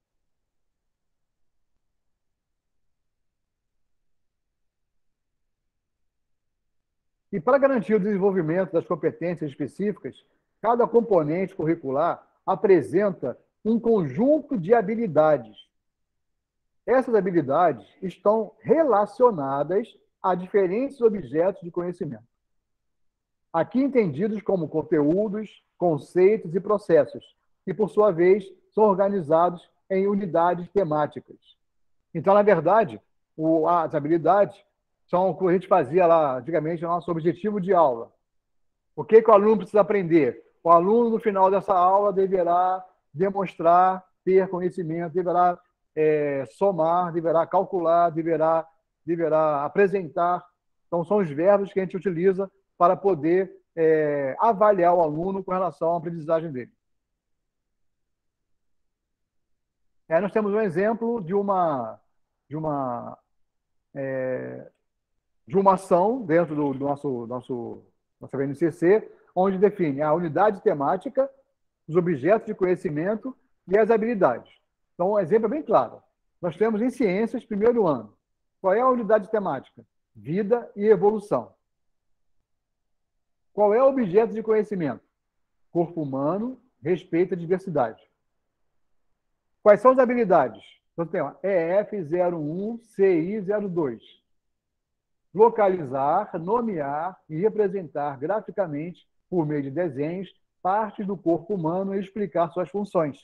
E para garantir o desenvolvimento das competências específicas, cada componente curricular apresenta um conjunto de habilidades. Essas habilidades estão relacionadas a diferentes objetos de conhecimento. Aqui entendidos como conteúdos, conceitos e processos, que, por sua vez, são organizados em unidades temáticas. Então, na verdade, as habilidades são o que a gente fazia lá, antigamente, no nosso objetivo de aula. O que, que o aluno precisa aprender? O aluno, no final dessa aula, deverá demonstrar ter conhecimento, deverá é, somar, deverá calcular, deverá, deverá apresentar. Então, são os verbos que a gente utiliza para poder é, avaliar o aluno com relação à aprendizagem dele. É, nós temos um exemplo de uma, de uma é, de uma ação dentro do, do nosso, nosso, nossa V N C C, onde define a unidade temática, os objetos de conhecimento e as habilidades. Então, um exemplo é bem claro. Nós temos em ciências, primeiro ano. Qual é a unidade temática? Vida e evolução. Qual é o objeto de conhecimento? Corpo humano, respeito à diversidade. Quais são as habilidades? Então, tem E F zero um, C I zero dois. localizar, nomear e representar graficamente, por meio de desenhos, partes do corpo humano e explicar suas funções.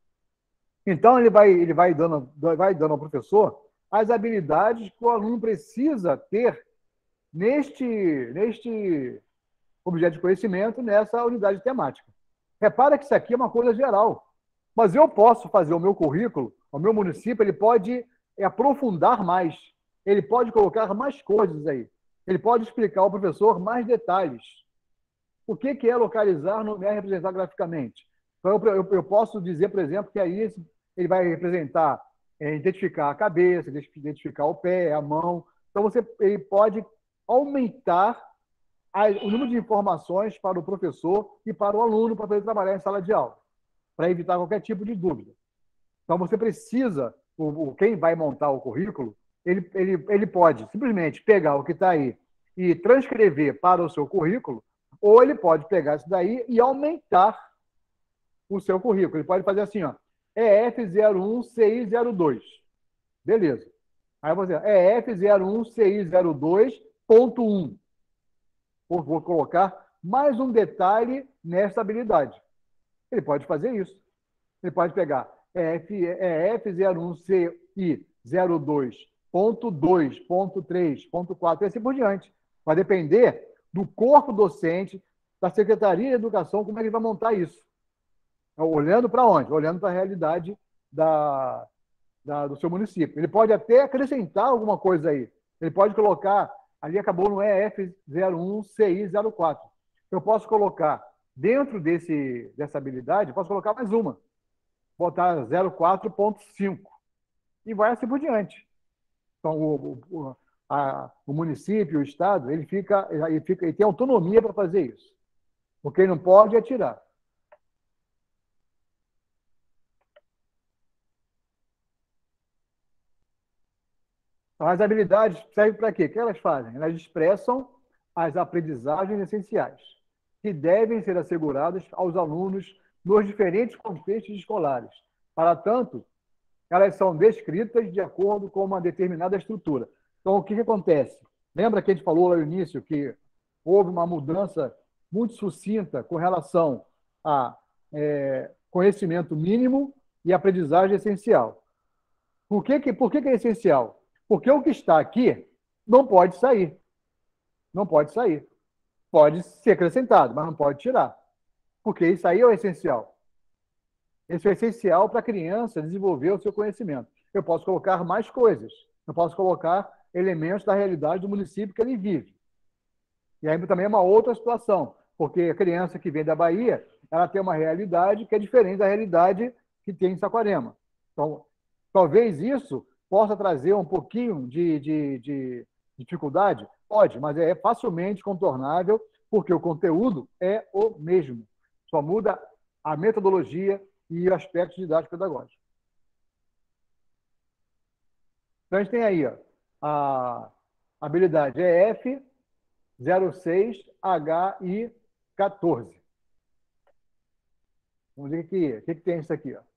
Então, ele vai, ele vai, dando, vai dando ao professor as habilidades que o aluno precisa ter neste, neste objeto de conhecimento, nessa unidade temática. Repara que isso aqui é uma coisa geral, mas eu posso fazer o meu currículo, o meu município, ele pode aprofundar mais, ele pode colocar mais coisas aí, ele pode explicar ao professor mais detalhes. O que é localizar, nomear e representar graficamente? Então, eu, eu, eu posso dizer, por exemplo, que aí ele vai representar, é, identificar a cabeça, identificar o pé, a mão. Então, você, ele pode aumentar a, o número de informações para o professor e para o aluno para poder trabalhar em sala de aula, para evitar qualquer tipo de dúvida. Então, você precisa, o, o, quem vai montar o currículo, ele, ele, ele pode simplesmente pegar o que está aí e transcrever para o seu currículo, ou ele pode pegar isso daí e aumentar o seu currículo. Ele pode fazer assim, ó, E F zero um C I zero dois. Beleza. Aí você, E F zero um C I zero dois ponto um. Vou colocar mais um detalhe nessa habilidade. Ele pode fazer isso. Ele pode pegar E F zero um C I zero dois ponto dois ponto três ponto quatro e assim por diante. Vai depender do corpo docente, da Secretaria de Educação, como é que ele vai montar isso. Olhando para onde? Olhando para a realidade da, da, do seu município. Ele pode até acrescentar alguma coisa aí. Ele pode colocar, ali acabou no E F zero um C I zero quatro. Eu posso colocar, dentro desse, dessa habilidade, posso colocar mais uma. Botar zero quatro ponto cinco. E vai assim por diante. Então, o, o, a, o município, o Estado, ele, fica, ele, fica, ele tem autonomia para fazer isso. O que ele não pode é tirar. Então, as habilidades servem para quê? O que elas fazem? Elas expressam as aprendizagens essenciais, que devem ser asseguradas aos alunos nos diferentes contextos escolares. Para tanto, elas são descritas de acordo com uma determinada estrutura. Então, o que, que acontece? Lembra que a gente falou lá no início que houve uma mudança muito sucinta com relação a é, conhecimento mínimo e aprendizagem essencial. Por que, que, por que, que é essencial? Porque o que está aqui não pode sair. Não pode sair. Pode ser acrescentado, mas não pode tirar. Porque isso aí é o essencial. Isso é essencial para a criança desenvolver o seu conhecimento. Eu posso colocar mais coisas. Eu posso colocar elementos da realidade do município que ele vive. E aí também é uma outra situação, porque a criança que vem da Bahia, ela tem uma realidade que é diferente da realidade que tem em Saquarema. Então, talvez isso possa trazer um pouquinho de, de, de dificuldade? Pode, mas é facilmente contornável, porque o conteúdo é o mesmo. Só muda a metodologia e o aspecto didático pedagógico. Então, a gente tem aí ó, a habilidade E F zero seis H I quatorze. Vamos ver o que, o que, que tem isso aqui. Ó.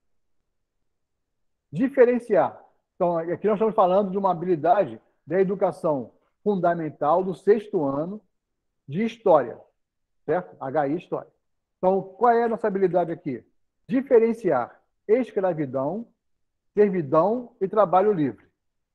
Diferenciar. Então, aqui nós estamos falando de uma habilidade da educação fundamental do sexto ano de História, certo? H I História. Então, qual é a nossa habilidade aqui? Diferenciar escravidão, servidão e trabalho livre.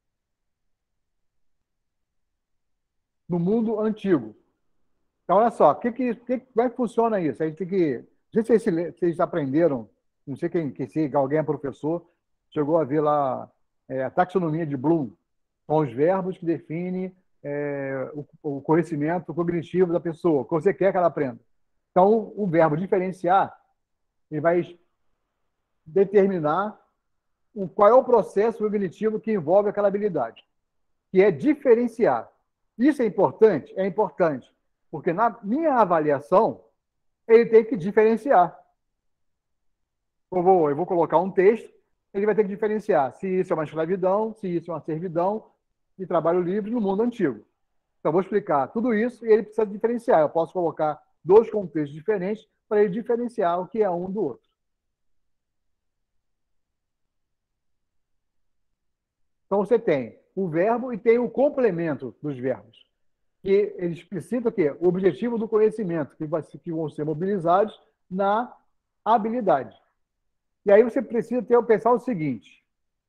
No mundo antigo. Então, olha só, que que, que, como é que funciona isso? A gente tem que... Não sei se vocês, vocês aprenderam, não sei quem, se alguém é professor, chegou a ver lá é, a taxonomia de Bloom, com os verbos que definem é, o, o conhecimento cognitivo da pessoa, o que você quer que ela aprenda. Então, o verbo diferenciar, ele vai determinar o, qual é o processo cognitivo que envolve aquela habilidade, que é diferenciar. Isso é importante? É importante, porque na minha avaliação, ele tem que diferenciar. Eu vou, eu vou colocar um texto, ele vai ter que diferenciar se isso é uma escravidão, se isso é uma servidão e trabalho livre no mundo antigo. Então, eu vou explicar tudo isso e ele precisa diferenciar. Eu posso colocar dois contextos diferentes para ele diferenciar o que é um do outro. Então, você tem o verbo e tem o complemento dos verbos, que eles explicitam o quê? O objetivo do conhecimento, que, vai, que vão ser mobilizados na habilidade. E aí você precisa ter, pensar o seguinte,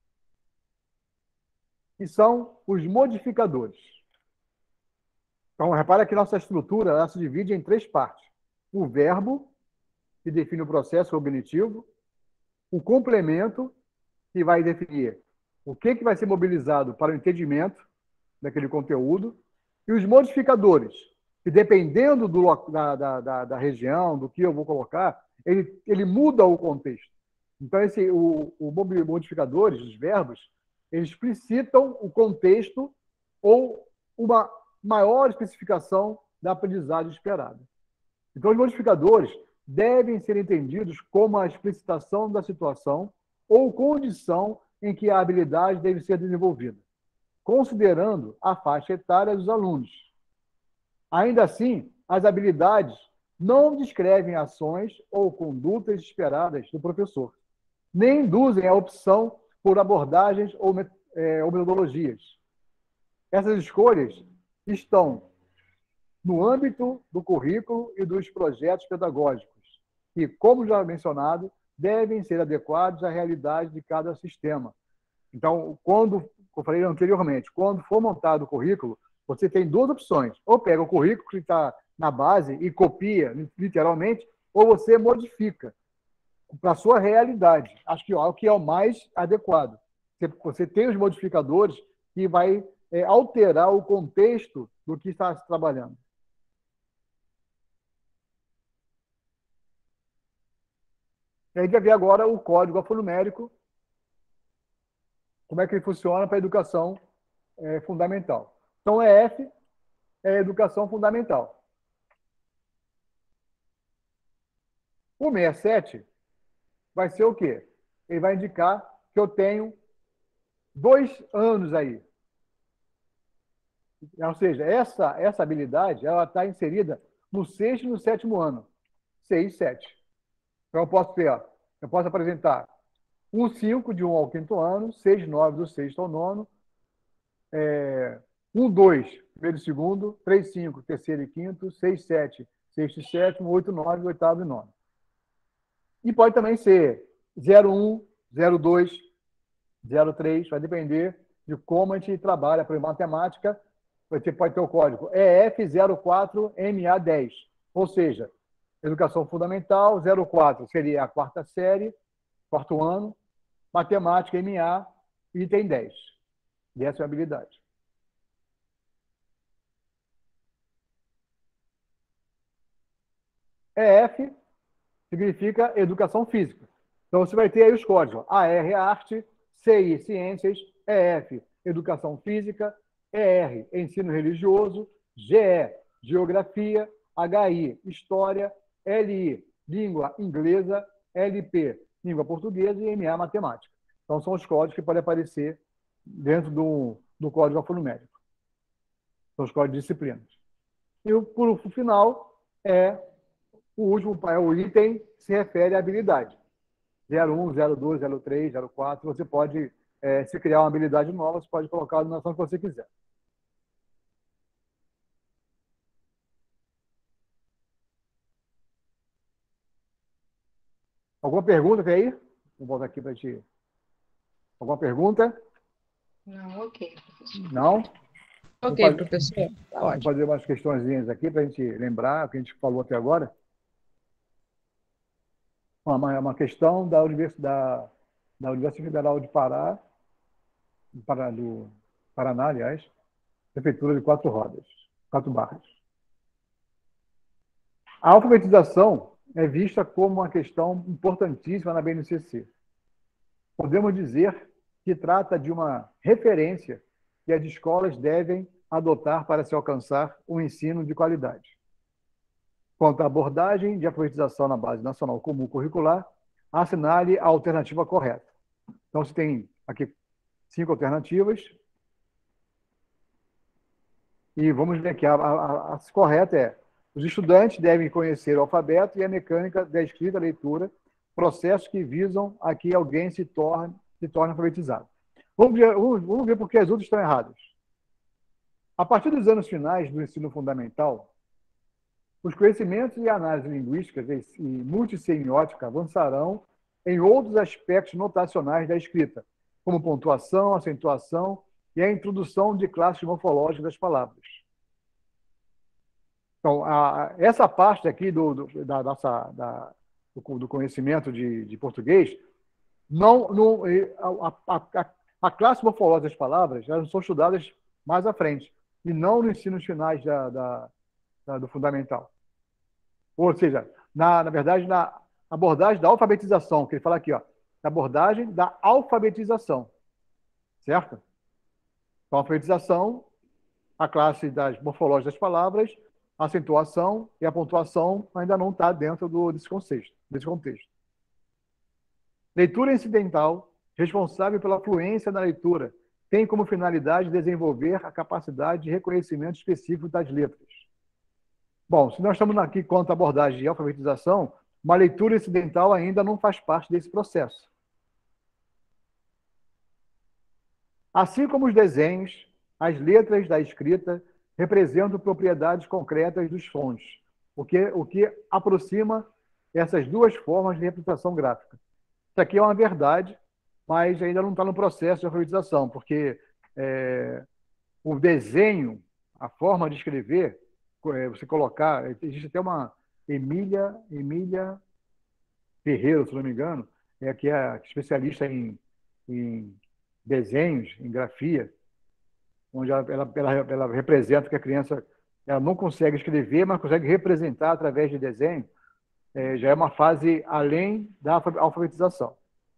que são os modificadores. Então, repara que nossa estrutura ela se divide em três partes. O verbo, que define o processo cognitivo, o complemento, que vai definir o que, que vai ser mobilizado para o entendimento daquele conteúdo, e os modificadores, que dependendo do, da, da, da, da região, do que eu vou colocar, ele, ele muda o contexto. Então, esse, o, o modificadores, os verbos, eles explicitam o contexto ou uma maior especificação da aprendizagem esperada. Então, os modificadores devem ser entendidos como a explicitação da situação ou condição em que a habilidade deve ser desenvolvida, considerando a faixa etária dos alunos. Ainda assim, as habilidades não descrevem ações ou condutas esperadas do professor, nem induzem a opção por abordagens ou, é, ou metodologias. Essas escolhas estão no âmbito do currículo e dos projetos pedagógicos, que, como já mencionado, devem ser adequados à realidade de cada sistema. Então, quando, como eu falei anteriormente, quando for montado o currículo, você tem duas opções. Ou pega o currículo que está na base e copia, literalmente, ou você modifica para a sua realidade. Acho que é o que é o mais adequado. Você tem os modificadores que vai é, alterar o contexto do que está se trabalhando. E a gente vai ver agora o código alfanumérico, como é que ele funciona para a educação é, fundamental. Então, E F é educação fundamental. O sessenta e sete vai ser o quê? Ele vai indicar que eu tenho dois anos aí. Ou seja, essa, essa habilidade ela está inserida no sexto e no sétimo ano. seis e sete. Então, eu posso ter, ó, eu posso apresentar um cinco de um ao quinto ano, seis nove do sexto ao nono, é, um dois, primeiro e segundo, três cinco, terceiro e quinto, seis sete, sexto e sétimo, oito nove, oitavo e nono. E pode também ser zero um, zero dois, zero três, vai depender de como a gente trabalha. Por exemplo, matemática, você pode ter o código E F zero quatro M A dez, ou seja, educação fundamental, zero quatro seria a quarta série, quarto ano, matemática M A, item dez. E essa é a habilidade. E F significa educação física. Então, você vai ter aí os códigos. A R, arte, C I, ciências, E F, educação física, E R, ensino religioso, G E, geografia, H I, história, L I, língua inglesa, L P, língua portuguesa e M A, matemática. Então, são os códigos que podem aparecer dentro do, do código alfanumérico. São os códigos de disciplinas. E o, por final, é o último, é o item que se refere à habilidade. zero um, zero dois, zero três, zero quatro, você pode, é, se criar uma habilidade nova, você pode colocar a numeração que você quiser. Alguma pergunta tem aí? Vou voltar aqui para ti. Alguma pergunta? Não, ok, professor. Não? Ok, fazer, professor. Tá vou ótimo. fazer umas questõezinhas aqui para a gente lembrar o que a gente falou até agora. Uma, uma questão da Universidade, da Universidade Federal de Pará, do, Pará, do Paraná, aliás, Prefeitura de Quatro Rodas, Quatro Barras. A alfabetização é vista como uma questão importantíssima na B N C C. Podemos dizer que trata de uma referência que as escolas devem adotar para se alcançar um ensino de qualidade. Quanto à abordagem de alfabetização na base nacional comum curricular, assinale a alternativa correta. Então, você tem aqui cinco alternativas. E vamos ver aqui, a, a, a correta é: os estudantes devem conhecer o alfabeto e a mecânica da escrita e leitura, processos que visam a que alguém se torne, se torne alfabetizado. Vamos ver, vamos, vamos ver por que as outras estão erradas. A partir dos anos finais do ensino fundamental, os conhecimentos e análise linguísticas e multissemiótica avançarão em outros aspectos notacionais da escrita, como pontuação, acentuação e a introdução de classes morfológicas das palavras. Então, a, essa parte aqui do, do, da, nossa, da, do, do conhecimento de, de português, não, não, a, a, a classe morfológica das palavras elas são estudadas mais à frente, e não nos ensinos finais da, da, da, do fundamental. Ou seja, na, na verdade, na abordagem da alfabetização, que ele fala aqui, ó, na abordagem da alfabetização, certo? Então, a alfabetização, a classe das morfológicas das palavras, a acentuação e a pontuação ainda não está dentro do, desse, contexto, desse contexto. Leitura incidental, responsável pela fluência na leitura, tem como finalidade desenvolver a capacidade de reconhecimento específico das letras. Bom, se nós estamos aqui quanto à abordagem de alfabetização, uma leitura incidental ainda não faz parte desse processo. Assim como os desenhos, as letras da escrita representam propriedades concretas dos sons, o que, o que aproxima essas duas formas de representação gráfica. Isso aqui é uma verdade, mas ainda não está no processo de alfabetização, porque é, o desenho, a forma de escrever, é, você colocar, existe até uma Emília, Emília Ferreira, se não me engano, é, que é especialista em, em desenhos, em grafia, onde ela, ela, ela, ela representa que a criança ela não consegue escrever, mas consegue representar através de desenho, é, já é uma fase além da alfabetização.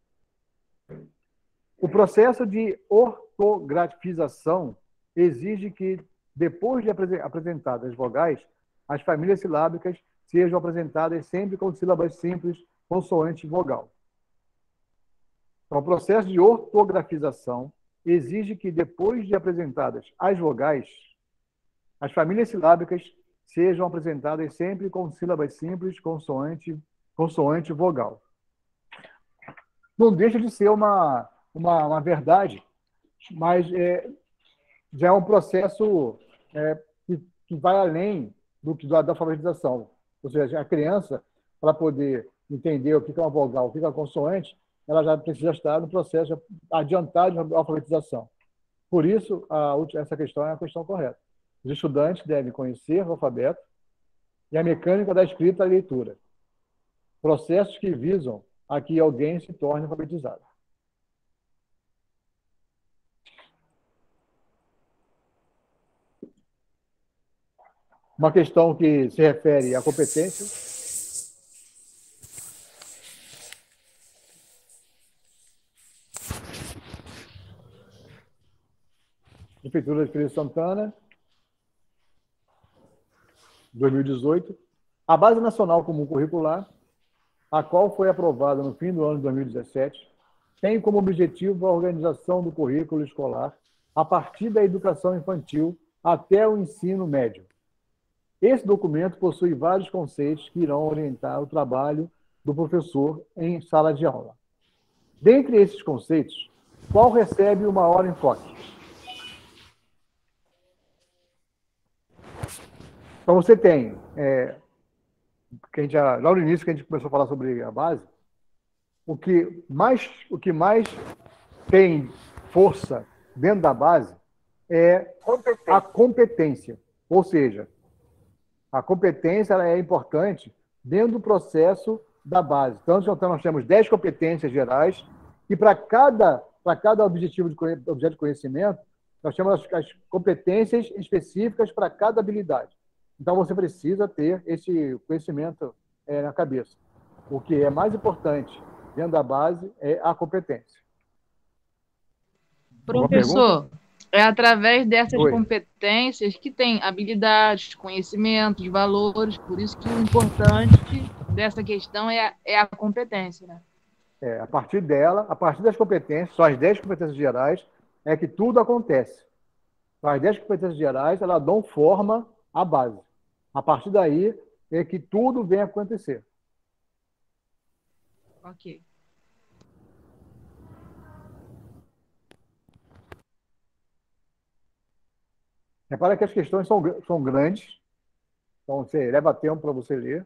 O processo de ortografização exige que, depois de apresentadas as vogais, as famílias silábicas sejam apresentadas sempre com sílabas simples, consoante e vogal. Então, o processo de ortografização exige que, depois de apresentadas as vogais, as famílias silábicas sejam apresentadas sempre com sílabas simples, consoante, consoante e vogal. Não deixa de ser uma, uma, uma verdade, mas é, já é um processo é, que, que vai além do que da, da alfabetização. Ou seja, a criança, para poder entender o que é uma vogal, o que é uma consoante, ela já precisa estar no processo adiantado de alfabetização. Por isso, a, essa questão é a questão correta. Os estudantes devem conhecer o alfabeto e a mecânica da escrita e da leitura. Processos que visam a que alguém se torne alfabetizado. Uma questão que se refere à competência. Prefeitura de Feira de Santana, dois mil e dezoito. A Base Nacional Comum Curricular, a qual foi aprovada no fim do ano de dois mil e dezessete, tem como objetivo a organização do currículo escolar a partir da educação infantil até o ensino médio. Esse documento possui vários conceitos que irão orientar o trabalho do professor em sala de aula. Dentre esses conceitos, qual recebe o maior enfoque? Então, você tem, é, que a gente já, lá no início que a gente começou a falar sobre a base, o que mais, o que mais tem força dentro da base é a competência. Ou seja, a competência ela é importante dentro do processo da base. Então, nós temos dez competências gerais e para cada, para cada objetivo de, objeto de conhecimento, nós temos as, as competências específicas para cada habilidade. Então, você precisa ter esse conhecimento é, na cabeça. O que é mais importante dentro da base é a competência. Professor, é através dessas Oi. competências que tem habilidades, conhecimentos, valores, por isso que o importante dessa questão é a, é a competência, né? É, a partir dela, a partir das competências, só as dez competências gerais, é que tudo acontece. As dez competências gerais, elas dão forma à base. A partir daí é que tudo vem a acontecer. Ok. Repara que as questões são, são grandes, então você leva tempo para você ler.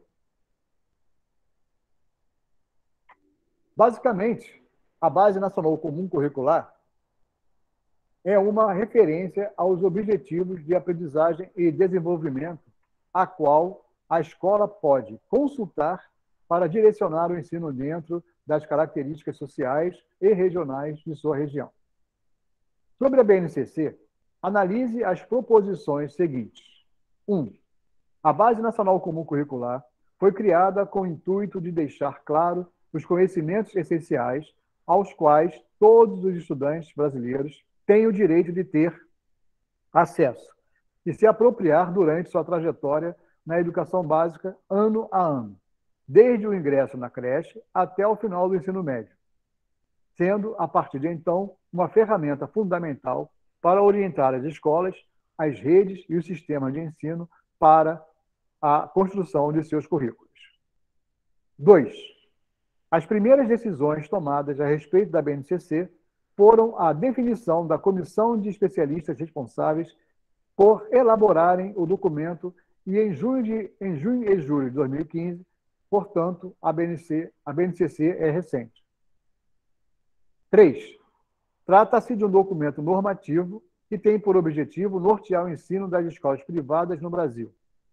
Basicamente, a Base Nacional Comum Curricular é uma referência aos objetivos de aprendizagem e desenvolvimento, a qual a escola pode consultar para direcionar o ensino dentro das características sociais e regionais de sua região. Sobre a B N C C, analise as proposições seguintes. um. A Base Nacional Comum Curricular foi criada com o intuito de deixar claro os conhecimentos essenciais aos quais todos os estudantes brasileiros têm o direito de ter acesso e se apropriar durante sua trajetória na educação básica ano a ano, desde o ingresso na creche até o final do ensino médio, sendo, a partir de então, uma ferramenta fundamental para orientar as escolas, as redes e os sistemas de ensino para a construção de seus currículos. dois. As primeiras decisões tomadas a respeito da B N C C foram a definição da comissão de especialistas responsáveis por elaborarem o documento e em junho, de, em junho e julho de dois mil e quinze, portanto, a B N C, a B N C C é recente. três. Trata-se de um documento normativo que tem por objetivo nortear o ensino das escolas privadas no Brasil.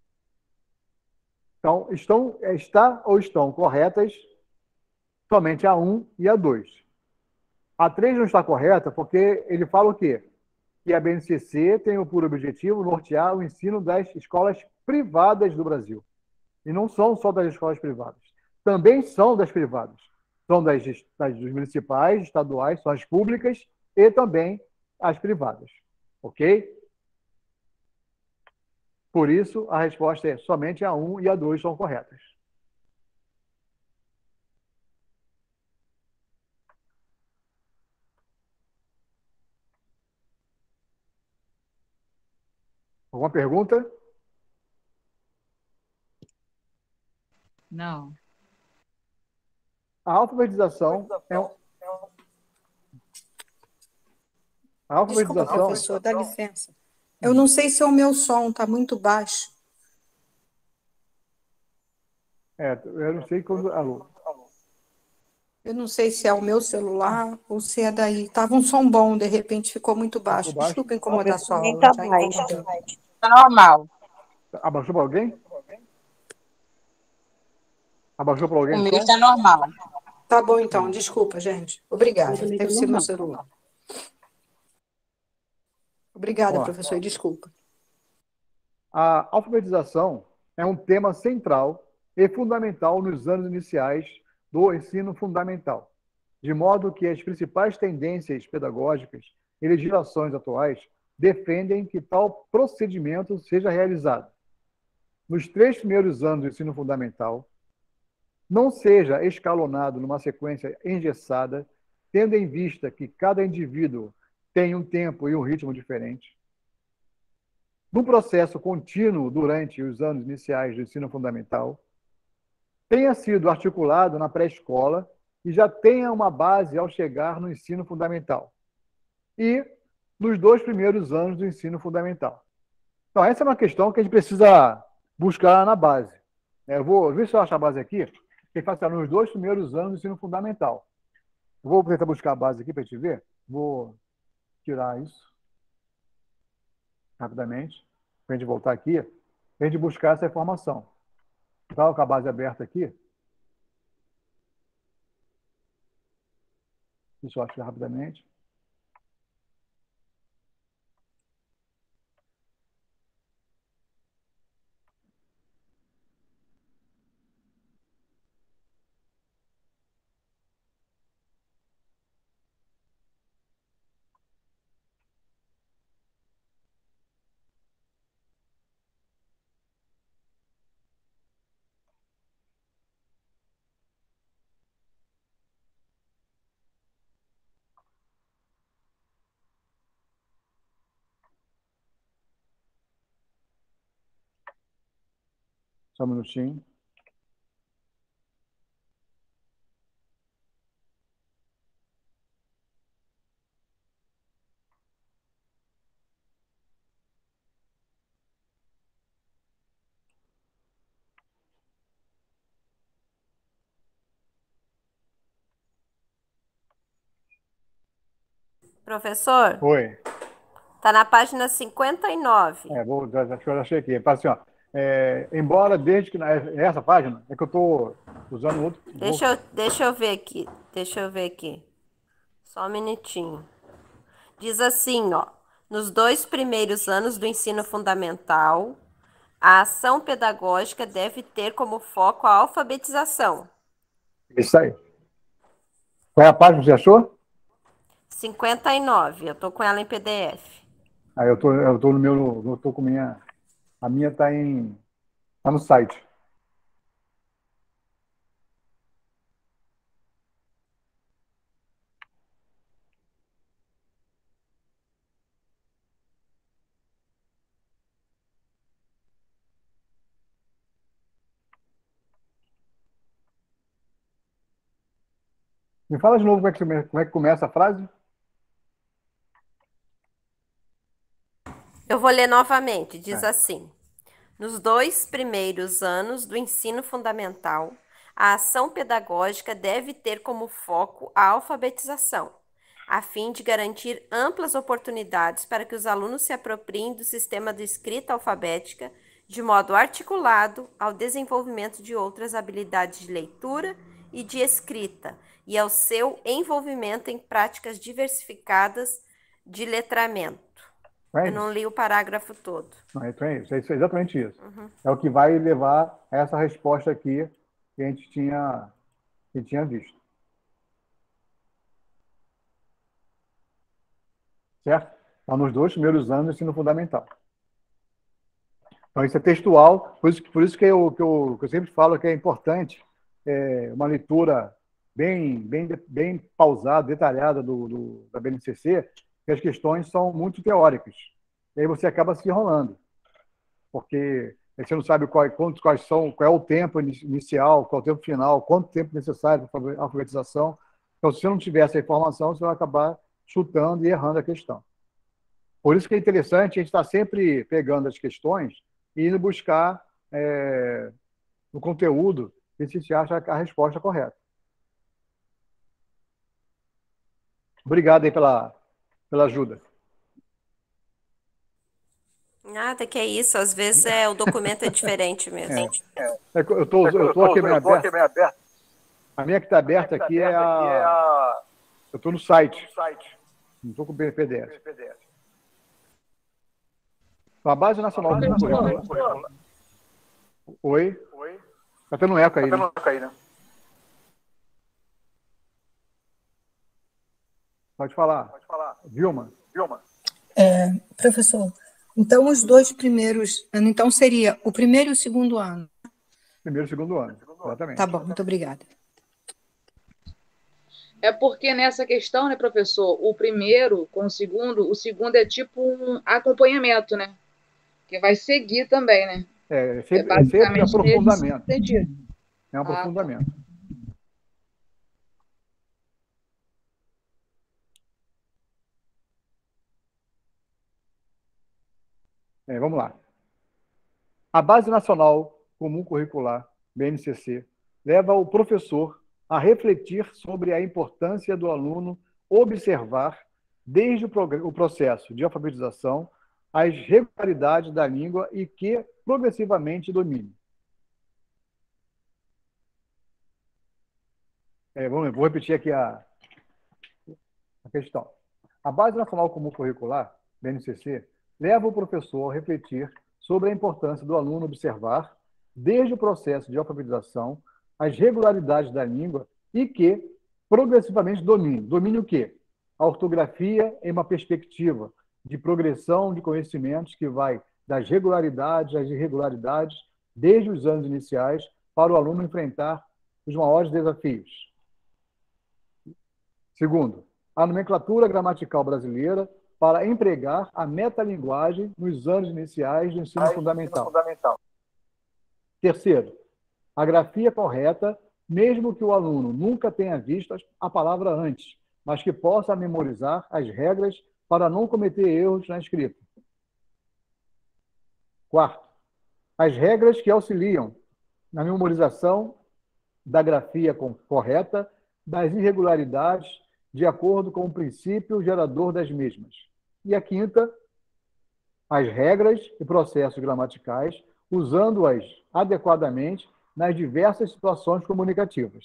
Então, estão, está ou estão corretas somente a um e a dois. A três não está correta porque ele fala o quê? Que a B N C C tem por objetivo nortear o ensino das escolas privadas do Brasil. E não são só das escolas privadas. Também são das privadas. São das, das dos municipais, estaduais, são as públicas e também as privadas. Ok? Por isso, a resposta é somente a um e a dois são corretas. Alguma pergunta? Não. A alfabetização é um... A Desculpa, alfabetização... professor, dá licença. Eu não sei se é o meu som, está muito baixo. É, eu não sei quando... Alô. Eu não sei se é o meu celular ou se é daí. Estava um som bom, de repente ficou muito baixo. Ficou baixo? Desculpa incomodar sua Também aula, tá já baixo. incomodei. Tá normal. Abaixou para alguém? Abaixou para O alguém o meu som? está normal. Tá bom, então, desculpa, gente. Obrigada. Deve ser meu celular. Obrigada, Ó, professor, e desculpa. A alfabetização é um tema central e fundamental nos anos iniciais do ensino fundamental, de modo que as principais tendências pedagógicas e legislações atuais defendem que tal procedimento seja realizado nos três primeiros anos do ensino fundamental, não seja escalonado numa sequência engessada, tendo em vista que cada indivíduo tem um tempo e um ritmo diferente. No processo contínuo durante os anos iniciais do ensino fundamental, tenha sido articulado na pré-escola e já tenha uma base ao chegar no ensino fundamental e nos dois primeiros anos do ensino fundamental. Então, essa é uma questão que a gente precisa buscar na base. Eu vou ver se eu acho a base aqui, que faz nos dois primeiros anos do ensino fundamental. Eu vou tentar buscar a base aqui para a gente ver. Vou tirar isso rapidamente, para a gente voltar aqui, para a gente buscar essa informação. Estava com a base aberta aqui. Deixa eu achar rapidamente. Só um minutinho. Professor, Oi. tá na página cinquenta e nove. É, vou, já- acho que eu já achei aqui. Fala assim, ó, é, embora desde que... na- é essa página, é que eu estou usando outro... vou- Deixa eu, deixa eu ver aqui. Deixa eu ver aqui. Só um minutinho. Diz assim, ó. Nos dois primeiros anos do ensino fundamental, a ação pedagógica deve ter como foco a alfabetização. Isso aí. Qual é a página que você achou? cinquenta e nove. Eu tô com ela em P D F. Aí eu tô, eu tô no meu... Eu tô com minha... A minha está em... Tá no site. Me fala de novo como é que, come- como é que começa a frase. Eu vou ler novamente. Diz É. assim: nos dois primeiros anos do ensino fundamental, a ação pedagógica deve ter como foco a alfabetização, a fim de garantir amplas oportunidades para que os alunos se apropriem do sistema de escrita alfabética de modo articulado ao desenvolvimento de outras habilidades de leitura e de escrita e ao seu envolvimento em práticas diversificadas de letramento. Não é Eu não isso? li o parágrafo todo. Não, então é isso. É isso, é exatamente isso. É o que vai levar a essa resposta aqui que a gente tinha, que tinha visto. Certo? Então, nos dois primeiros anos do ensino fundamental. Então, isso é textual, por isso, por isso que, eu, que, eu, que eu sempre falo que é importante é, uma leitura bem, bem, bem pausada, detalhada do, do, da B N C C, que as questões são muito teóricas. E aí você acaba se enrolando, porque você não sabe qual, quantos, quais são, qual é o tempo inicial, qual é o tempo final, quanto tempo necessário para a alfabetização. Então, se você não tiver essa informação, você vai acabar chutando e errando a questão. Por isso que é interessante a gente estar sempre pegando as questões e indo buscar é, no conteúdo ver se se acha a resposta correta. Obrigado aí pela, pela ajuda. Nada que é isso, às vezes é o documento é diferente mesmo. É, eu estou eu tô aqui bem aberto. A minha que está aberta aqui é a... Eu estou no site. Não estou com o P D F. A Base Nacional do Currículo. Oi? Está tendo um eco aí, né? Pode falar. Vilma. É, professor, então os dois primeiros, então seria o primeiro e o segundo ano. Primeiro e segundo ano, exatamente. Tá bom, muito obrigada. É porque nessa questão, né, professor, o primeiro com o segundo, o segundo é tipo um acompanhamento, né? Que vai seguir também, né? É, É sempre, é sempre basicamente aprofundamento. nesse sentido. É um Ah, tá. aprofundamento. É, vamos lá. A Base Nacional Comum Curricular, B N C C, leva o professor a refletir sobre a importância do aluno observar, desde o, prog- o processo de alfabetização, as regularidades da língua e que progressivamente domine. É, vamos, vou repetir aqui a, a questão. A Base Nacional Comum Curricular, B N C C, leva o professor a refletir sobre a importância do aluno observar, desde o processo de alfabetização, as regularidades da língua e que progressivamente domine. Domine o quê? A ortografia em uma perspectiva de progressão de conhecimentos que vai das regularidades às irregularidades, desde os anos iniciais, para o aluno enfrentar os maiores desafios. Segundo, a nomenclatura gramatical brasileira para empregar a metalinguagem nos anos iniciais do ensino fundamental. Terceiro, a grafia correta, mesmo que o aluno nunca tenha visto a palavra antes, mas que possa memorizar as regras para não cometer erros na escrita. Quarto, as regras que auxiliam na memorização da grafia correta, das irregularidades de acordo com o princípio gerador das mesmas. E a quinta, as regras e processos gramaticais, usando-as adequadamente nas diversas situações comunicativas.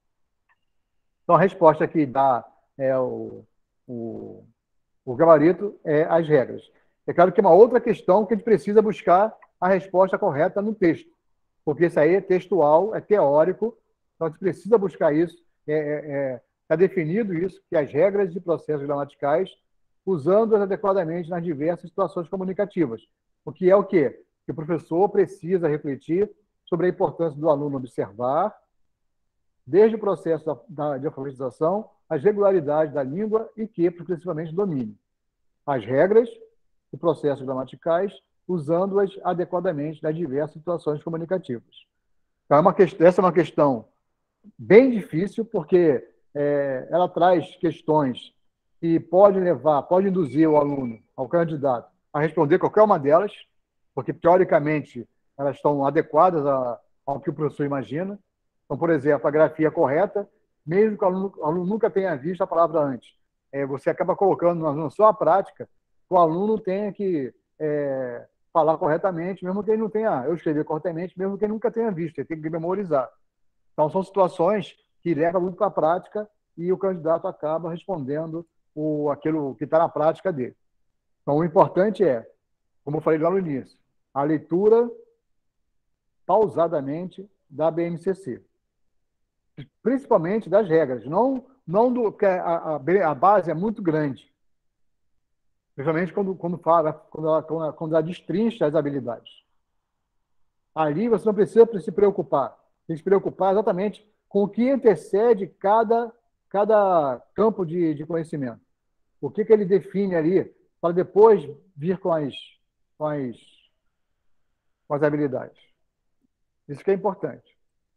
Então, a resposta que dá é o, o, o gabarito é as regras. É claro que é uma outra questão que a gente precisa buscar a resposta correta no texto, porque isso aí é textual, é teórico, então a gente precisa buscar isso, é, é, é definido isso, que as regras de processos gramaticais, usando-as adequadamente nas diversas situações comunicativas. O que é o quê? Que o professor precisa refletir sobre a importância do aluno observar, desde o processo da, da, de alfabetização, as regularidades da língua e que, progressivamente, domine as regras e processos gramaticais, usando-as adequadamente nas diversas situações comunicativas. Então, é uma questão, essa é uma questão bem difícil, porque é, ela traz questões que podem levar, podem induzir o aluno, ao candidato, a responder qualquer uma delas, porque, teoricamente, elas estão adequadas a, ao que o professor imagina. Então, por exemplo, a grafia correta, mesmo que o aluno, o aluno nunca tenha visto a palavra antes, é, você acaba colocando na, na sua prática que o aluno tenha que é, falar corretamente, mesmo que ele não tenha, eu escrever corretamente, mesmo que ele nunca tenha visto, ele tem que memorizar. Então, são situações que levam muito para a prática e o candidato acaba respondendo o, aquilo que está na prática dele. Então, o importante é, como eu falei lá no início, a leitura pausadamente da B N C C. Principalmente das regras, não, não do, porque a, a, a base é muito grande. Principalmente quando, quando, fala, quando, ela, quando, ela, quando ela destrincha as habilidades. Ali você não precisa se preocupar. Tem que se preocupar exatamente com o que antecede cada, cada campo de, de conhecimento. O que, que ele define ali, para depois vir com as, com as, com as habilidades. Isso que é importante.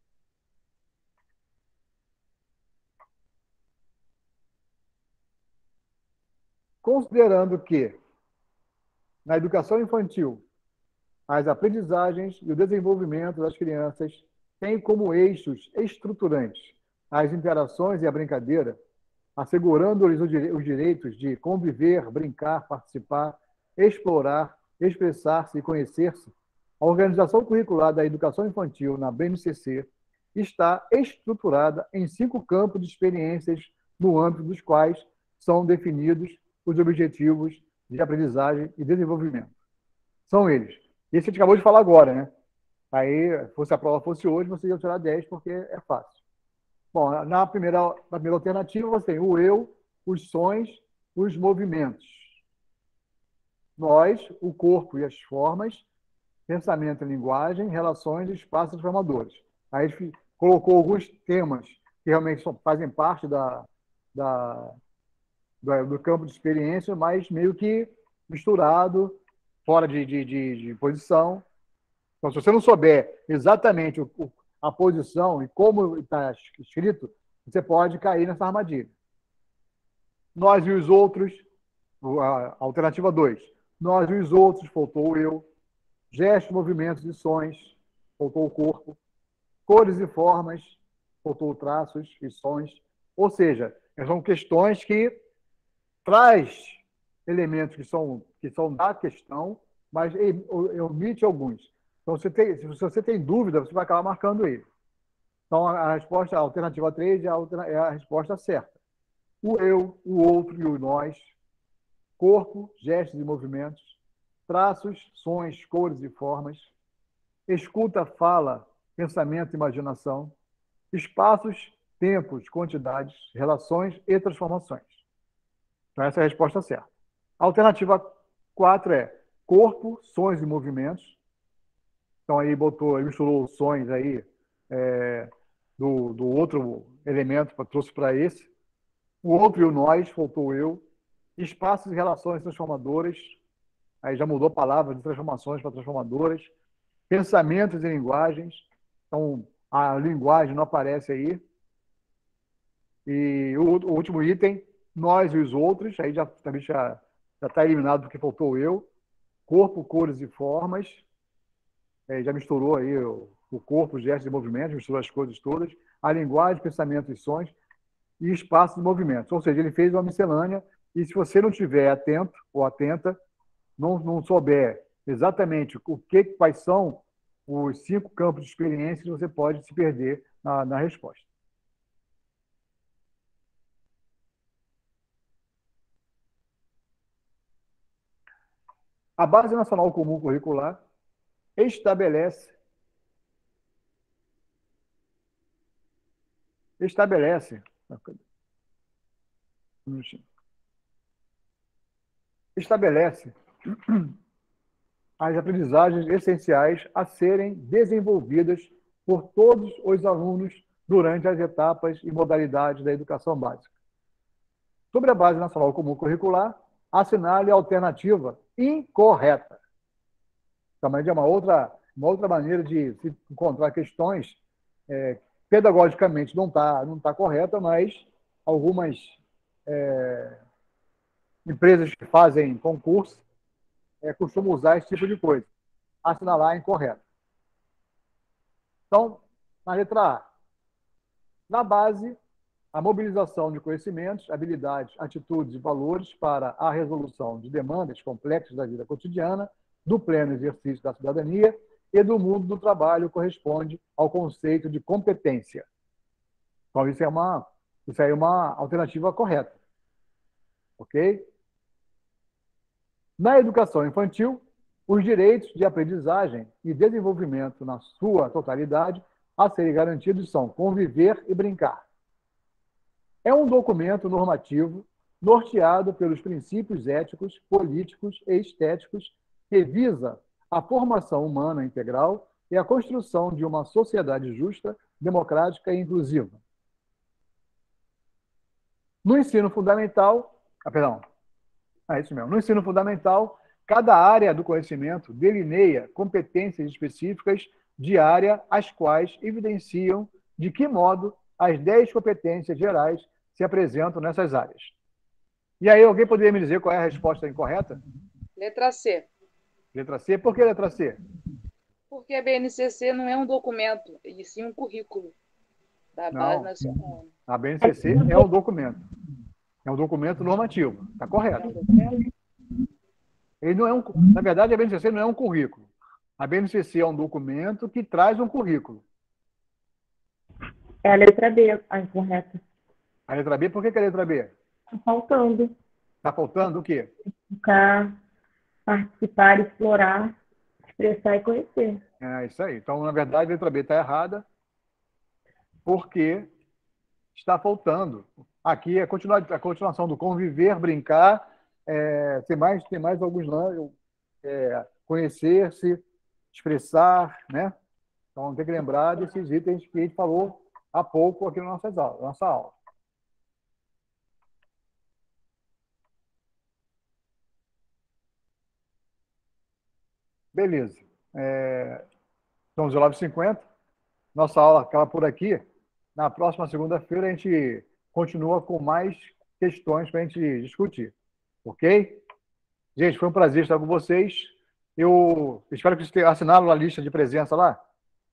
Considerando que, na educação infantil, as aprendizagens e o desenvolvimento das crianças têm como eixos estruturantes as interações e a brincadeira, assegurando-lhes os direitos de conviver, brincar, participar, explorar, expressar-se e conhecer-se, a organização curricular da educação infantil na B N C C está estruturada em cinco campos de experiências no âmbito dos quais são definidos os objetivos de aprendizagem e desenvolvimento. São eles. Esse a gente acabou de falar agora, né? Aí, se a prova fosse hoje, você ia tirar dez, porque é fácil. Bom, na primeira, na primeira alternativa, você tem o eu, os sons, os movimentos. Nós, o corpo e as formas, pensamento e linguagem, relações e espaços transformadores. Aí a gente colocou alguns temas que realmente são, fazem parte da, da, do, do campo de experiência, mas meio que misturado, fora de, de, de, de posição. Então, se você não souber exatamente o, o, a posição e como está escrito, você pode cair nessa armadilha. Nós e os outros, a alternativa dois. Nós e os outros, faltou o eu. Gestos, movimentos e sons, faltou o corpo. Cores e formas, faltou traços e sons. Ou seja, são questões que traz elementos que são, que são da questão, mas omite alguns. Então, você tem, se você tem dúvida, você vai acabar marcando ele. Então, a resposta, a alternativa três é a, é a resposta certa. O eu, o outro e o nós, corpo, gestos e movimentos, traços, sons, cores e formas, escuta, fala, pensamento e imaginação, espaços, tempos, quantidades, relações e transformações. Então, essa é a resposta certa. A alternativa quatro é corpo, sons e movimentos. Então, aí botou, misturou os sons aí é, do, do outro elemento, trouxe para esse. O outro e o nós, faltou o eu. Espaços e relações transformadoras. Aí já mudou a palavra de transformações para transformadoras. Pensamentos e linguagens. Então, a linguagem não aparece aí. E o, o último item, nós e os outros. Aí já também já está eliminado porque faltou o eu. Corpo, cores e formas. É, já misturou aí o, o corpo, gestos e movimentos, misturou as coisas todas. A linguagem, pensamento e sons. e espaços de movimentos. Ou seja, ele fez uma miscelânea e se você não estiver atento ou atenta, não, não souber exatamente o que, quais são os cinco campos de experiências, você pode se perder na, na resposta. A Base Nacional Comum Curricular estabelece estabelece estabelece as aprendizagens essenciais a serem desenvolvidas por todos os alunos durante as etapas e modalidades da educação básica. Sobre a Base Nacional Comum Curricular, assinale a alternativa incorreta. Também é uma outra, uma outra maneira de se encontrar questões é, pedagogicamente não está não tá correta, mas algumas é, empresas que fazem concurso é, costumam usar esse tipo de coisa. Assinalar incorreto. Então, na letra A, na base, a mobilização de conhecimentos, habilidades, atitudes e valores para a resolução de demandas complexas da vida cotidiana, do pleno exercício da cidadania e do mundo do trabalho corresponde ao conceito de competência. Então, isso é uma, isso aí é uma alternativa correta. Ok? Na educação infantil, os direitos de aprendizagem e desenvolvimento na sua totalidade a serem garantidos são conviver e brincar. É um documento normativo norteado pelos princípios éticos, políticos e estéticos que visa a formação humana integral e a construção de uma sociedade justa, democrática e inclusiva. No ensino fundamental, ah, perdão, é isso mesmo, no ensino fundamental, cada área do conhecimento delineia competências específicas de área, as quais evidenciam de que modo as dez competências gerais se apresentam nessas áreas. E aí, alguém poderia me dizer qual é a resposta incorreta? Letra C. Letra C. Por que letra C? Porque a B N C C não é um documento, e sim um currículo da Base Não. Nacional. A B N C C é um documento. É um documento normativo. Está correto. Ele não é um, na verdade, a B N C C não é um currículo. A B N C C é um documento que traz um currículo. É a letra B, a incorreta. A letra B, por que, que é a letra B? Está faltando. Está faltando o quê? Ficar, participar, explorar, expressar e conhecer. É isso aí. Então, na verdade, a letra B está errada, porque está faltando. Aqui é a continuação do conviver, brincar, é, tem, mais, tem mais alguns lá, é, conhecer-se, expressar, né? Então, tem que lembrar desses itens que a gente falou há pouco aqui na nossa aula. Nossa aula. Beleza. É, são dezenove e cinquenta. Nossa aula acaba por aqui. Na próxima segunda-feira, a gente continua com mais questões para a gente discutir. Ok? Gente, foi um prazer estar com vocês. Eu espero que vocês tenham assinado a lista de presença lá.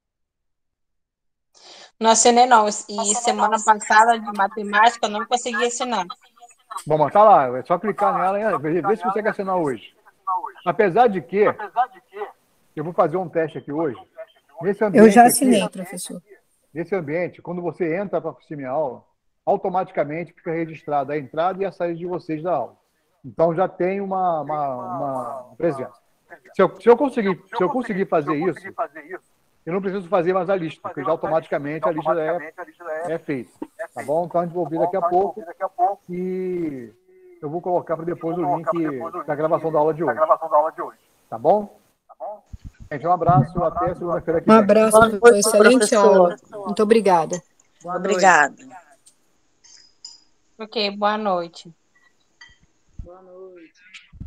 Não assinei, não. E semana passada, de matemática, eu não consegui assinar. Bom, mas tá lá. É só clicar nela e ver, ver se consegue assinar hoje. Apesar de que, eu vou fazer um teste aqui hoje. Nesse ambiente Eu já assinei, aqui, professor. Nesse ambiente, quando você entra para assistir minha aula, automaticamente fica registrada a entrada e a saída de vocês da aula. Então, já tem uma, uma, uma presença. Se eu, se eu conseguir, se eu conseguir fazer isso, eu não preciso fazer mais a lista, porque já automaticamente a lista é, é feita. Tá bom? Então, a gente vai ouvir daqui a pouco e eu vou colocar para depois o link da gravação da aula de hoje. Tá bom? Gente, um abraço. Até segunda-feira que Um vem. abraço, professor. Excelente aula. Muito obrigada. Obrigada. Ok, boa noite. Boa noite.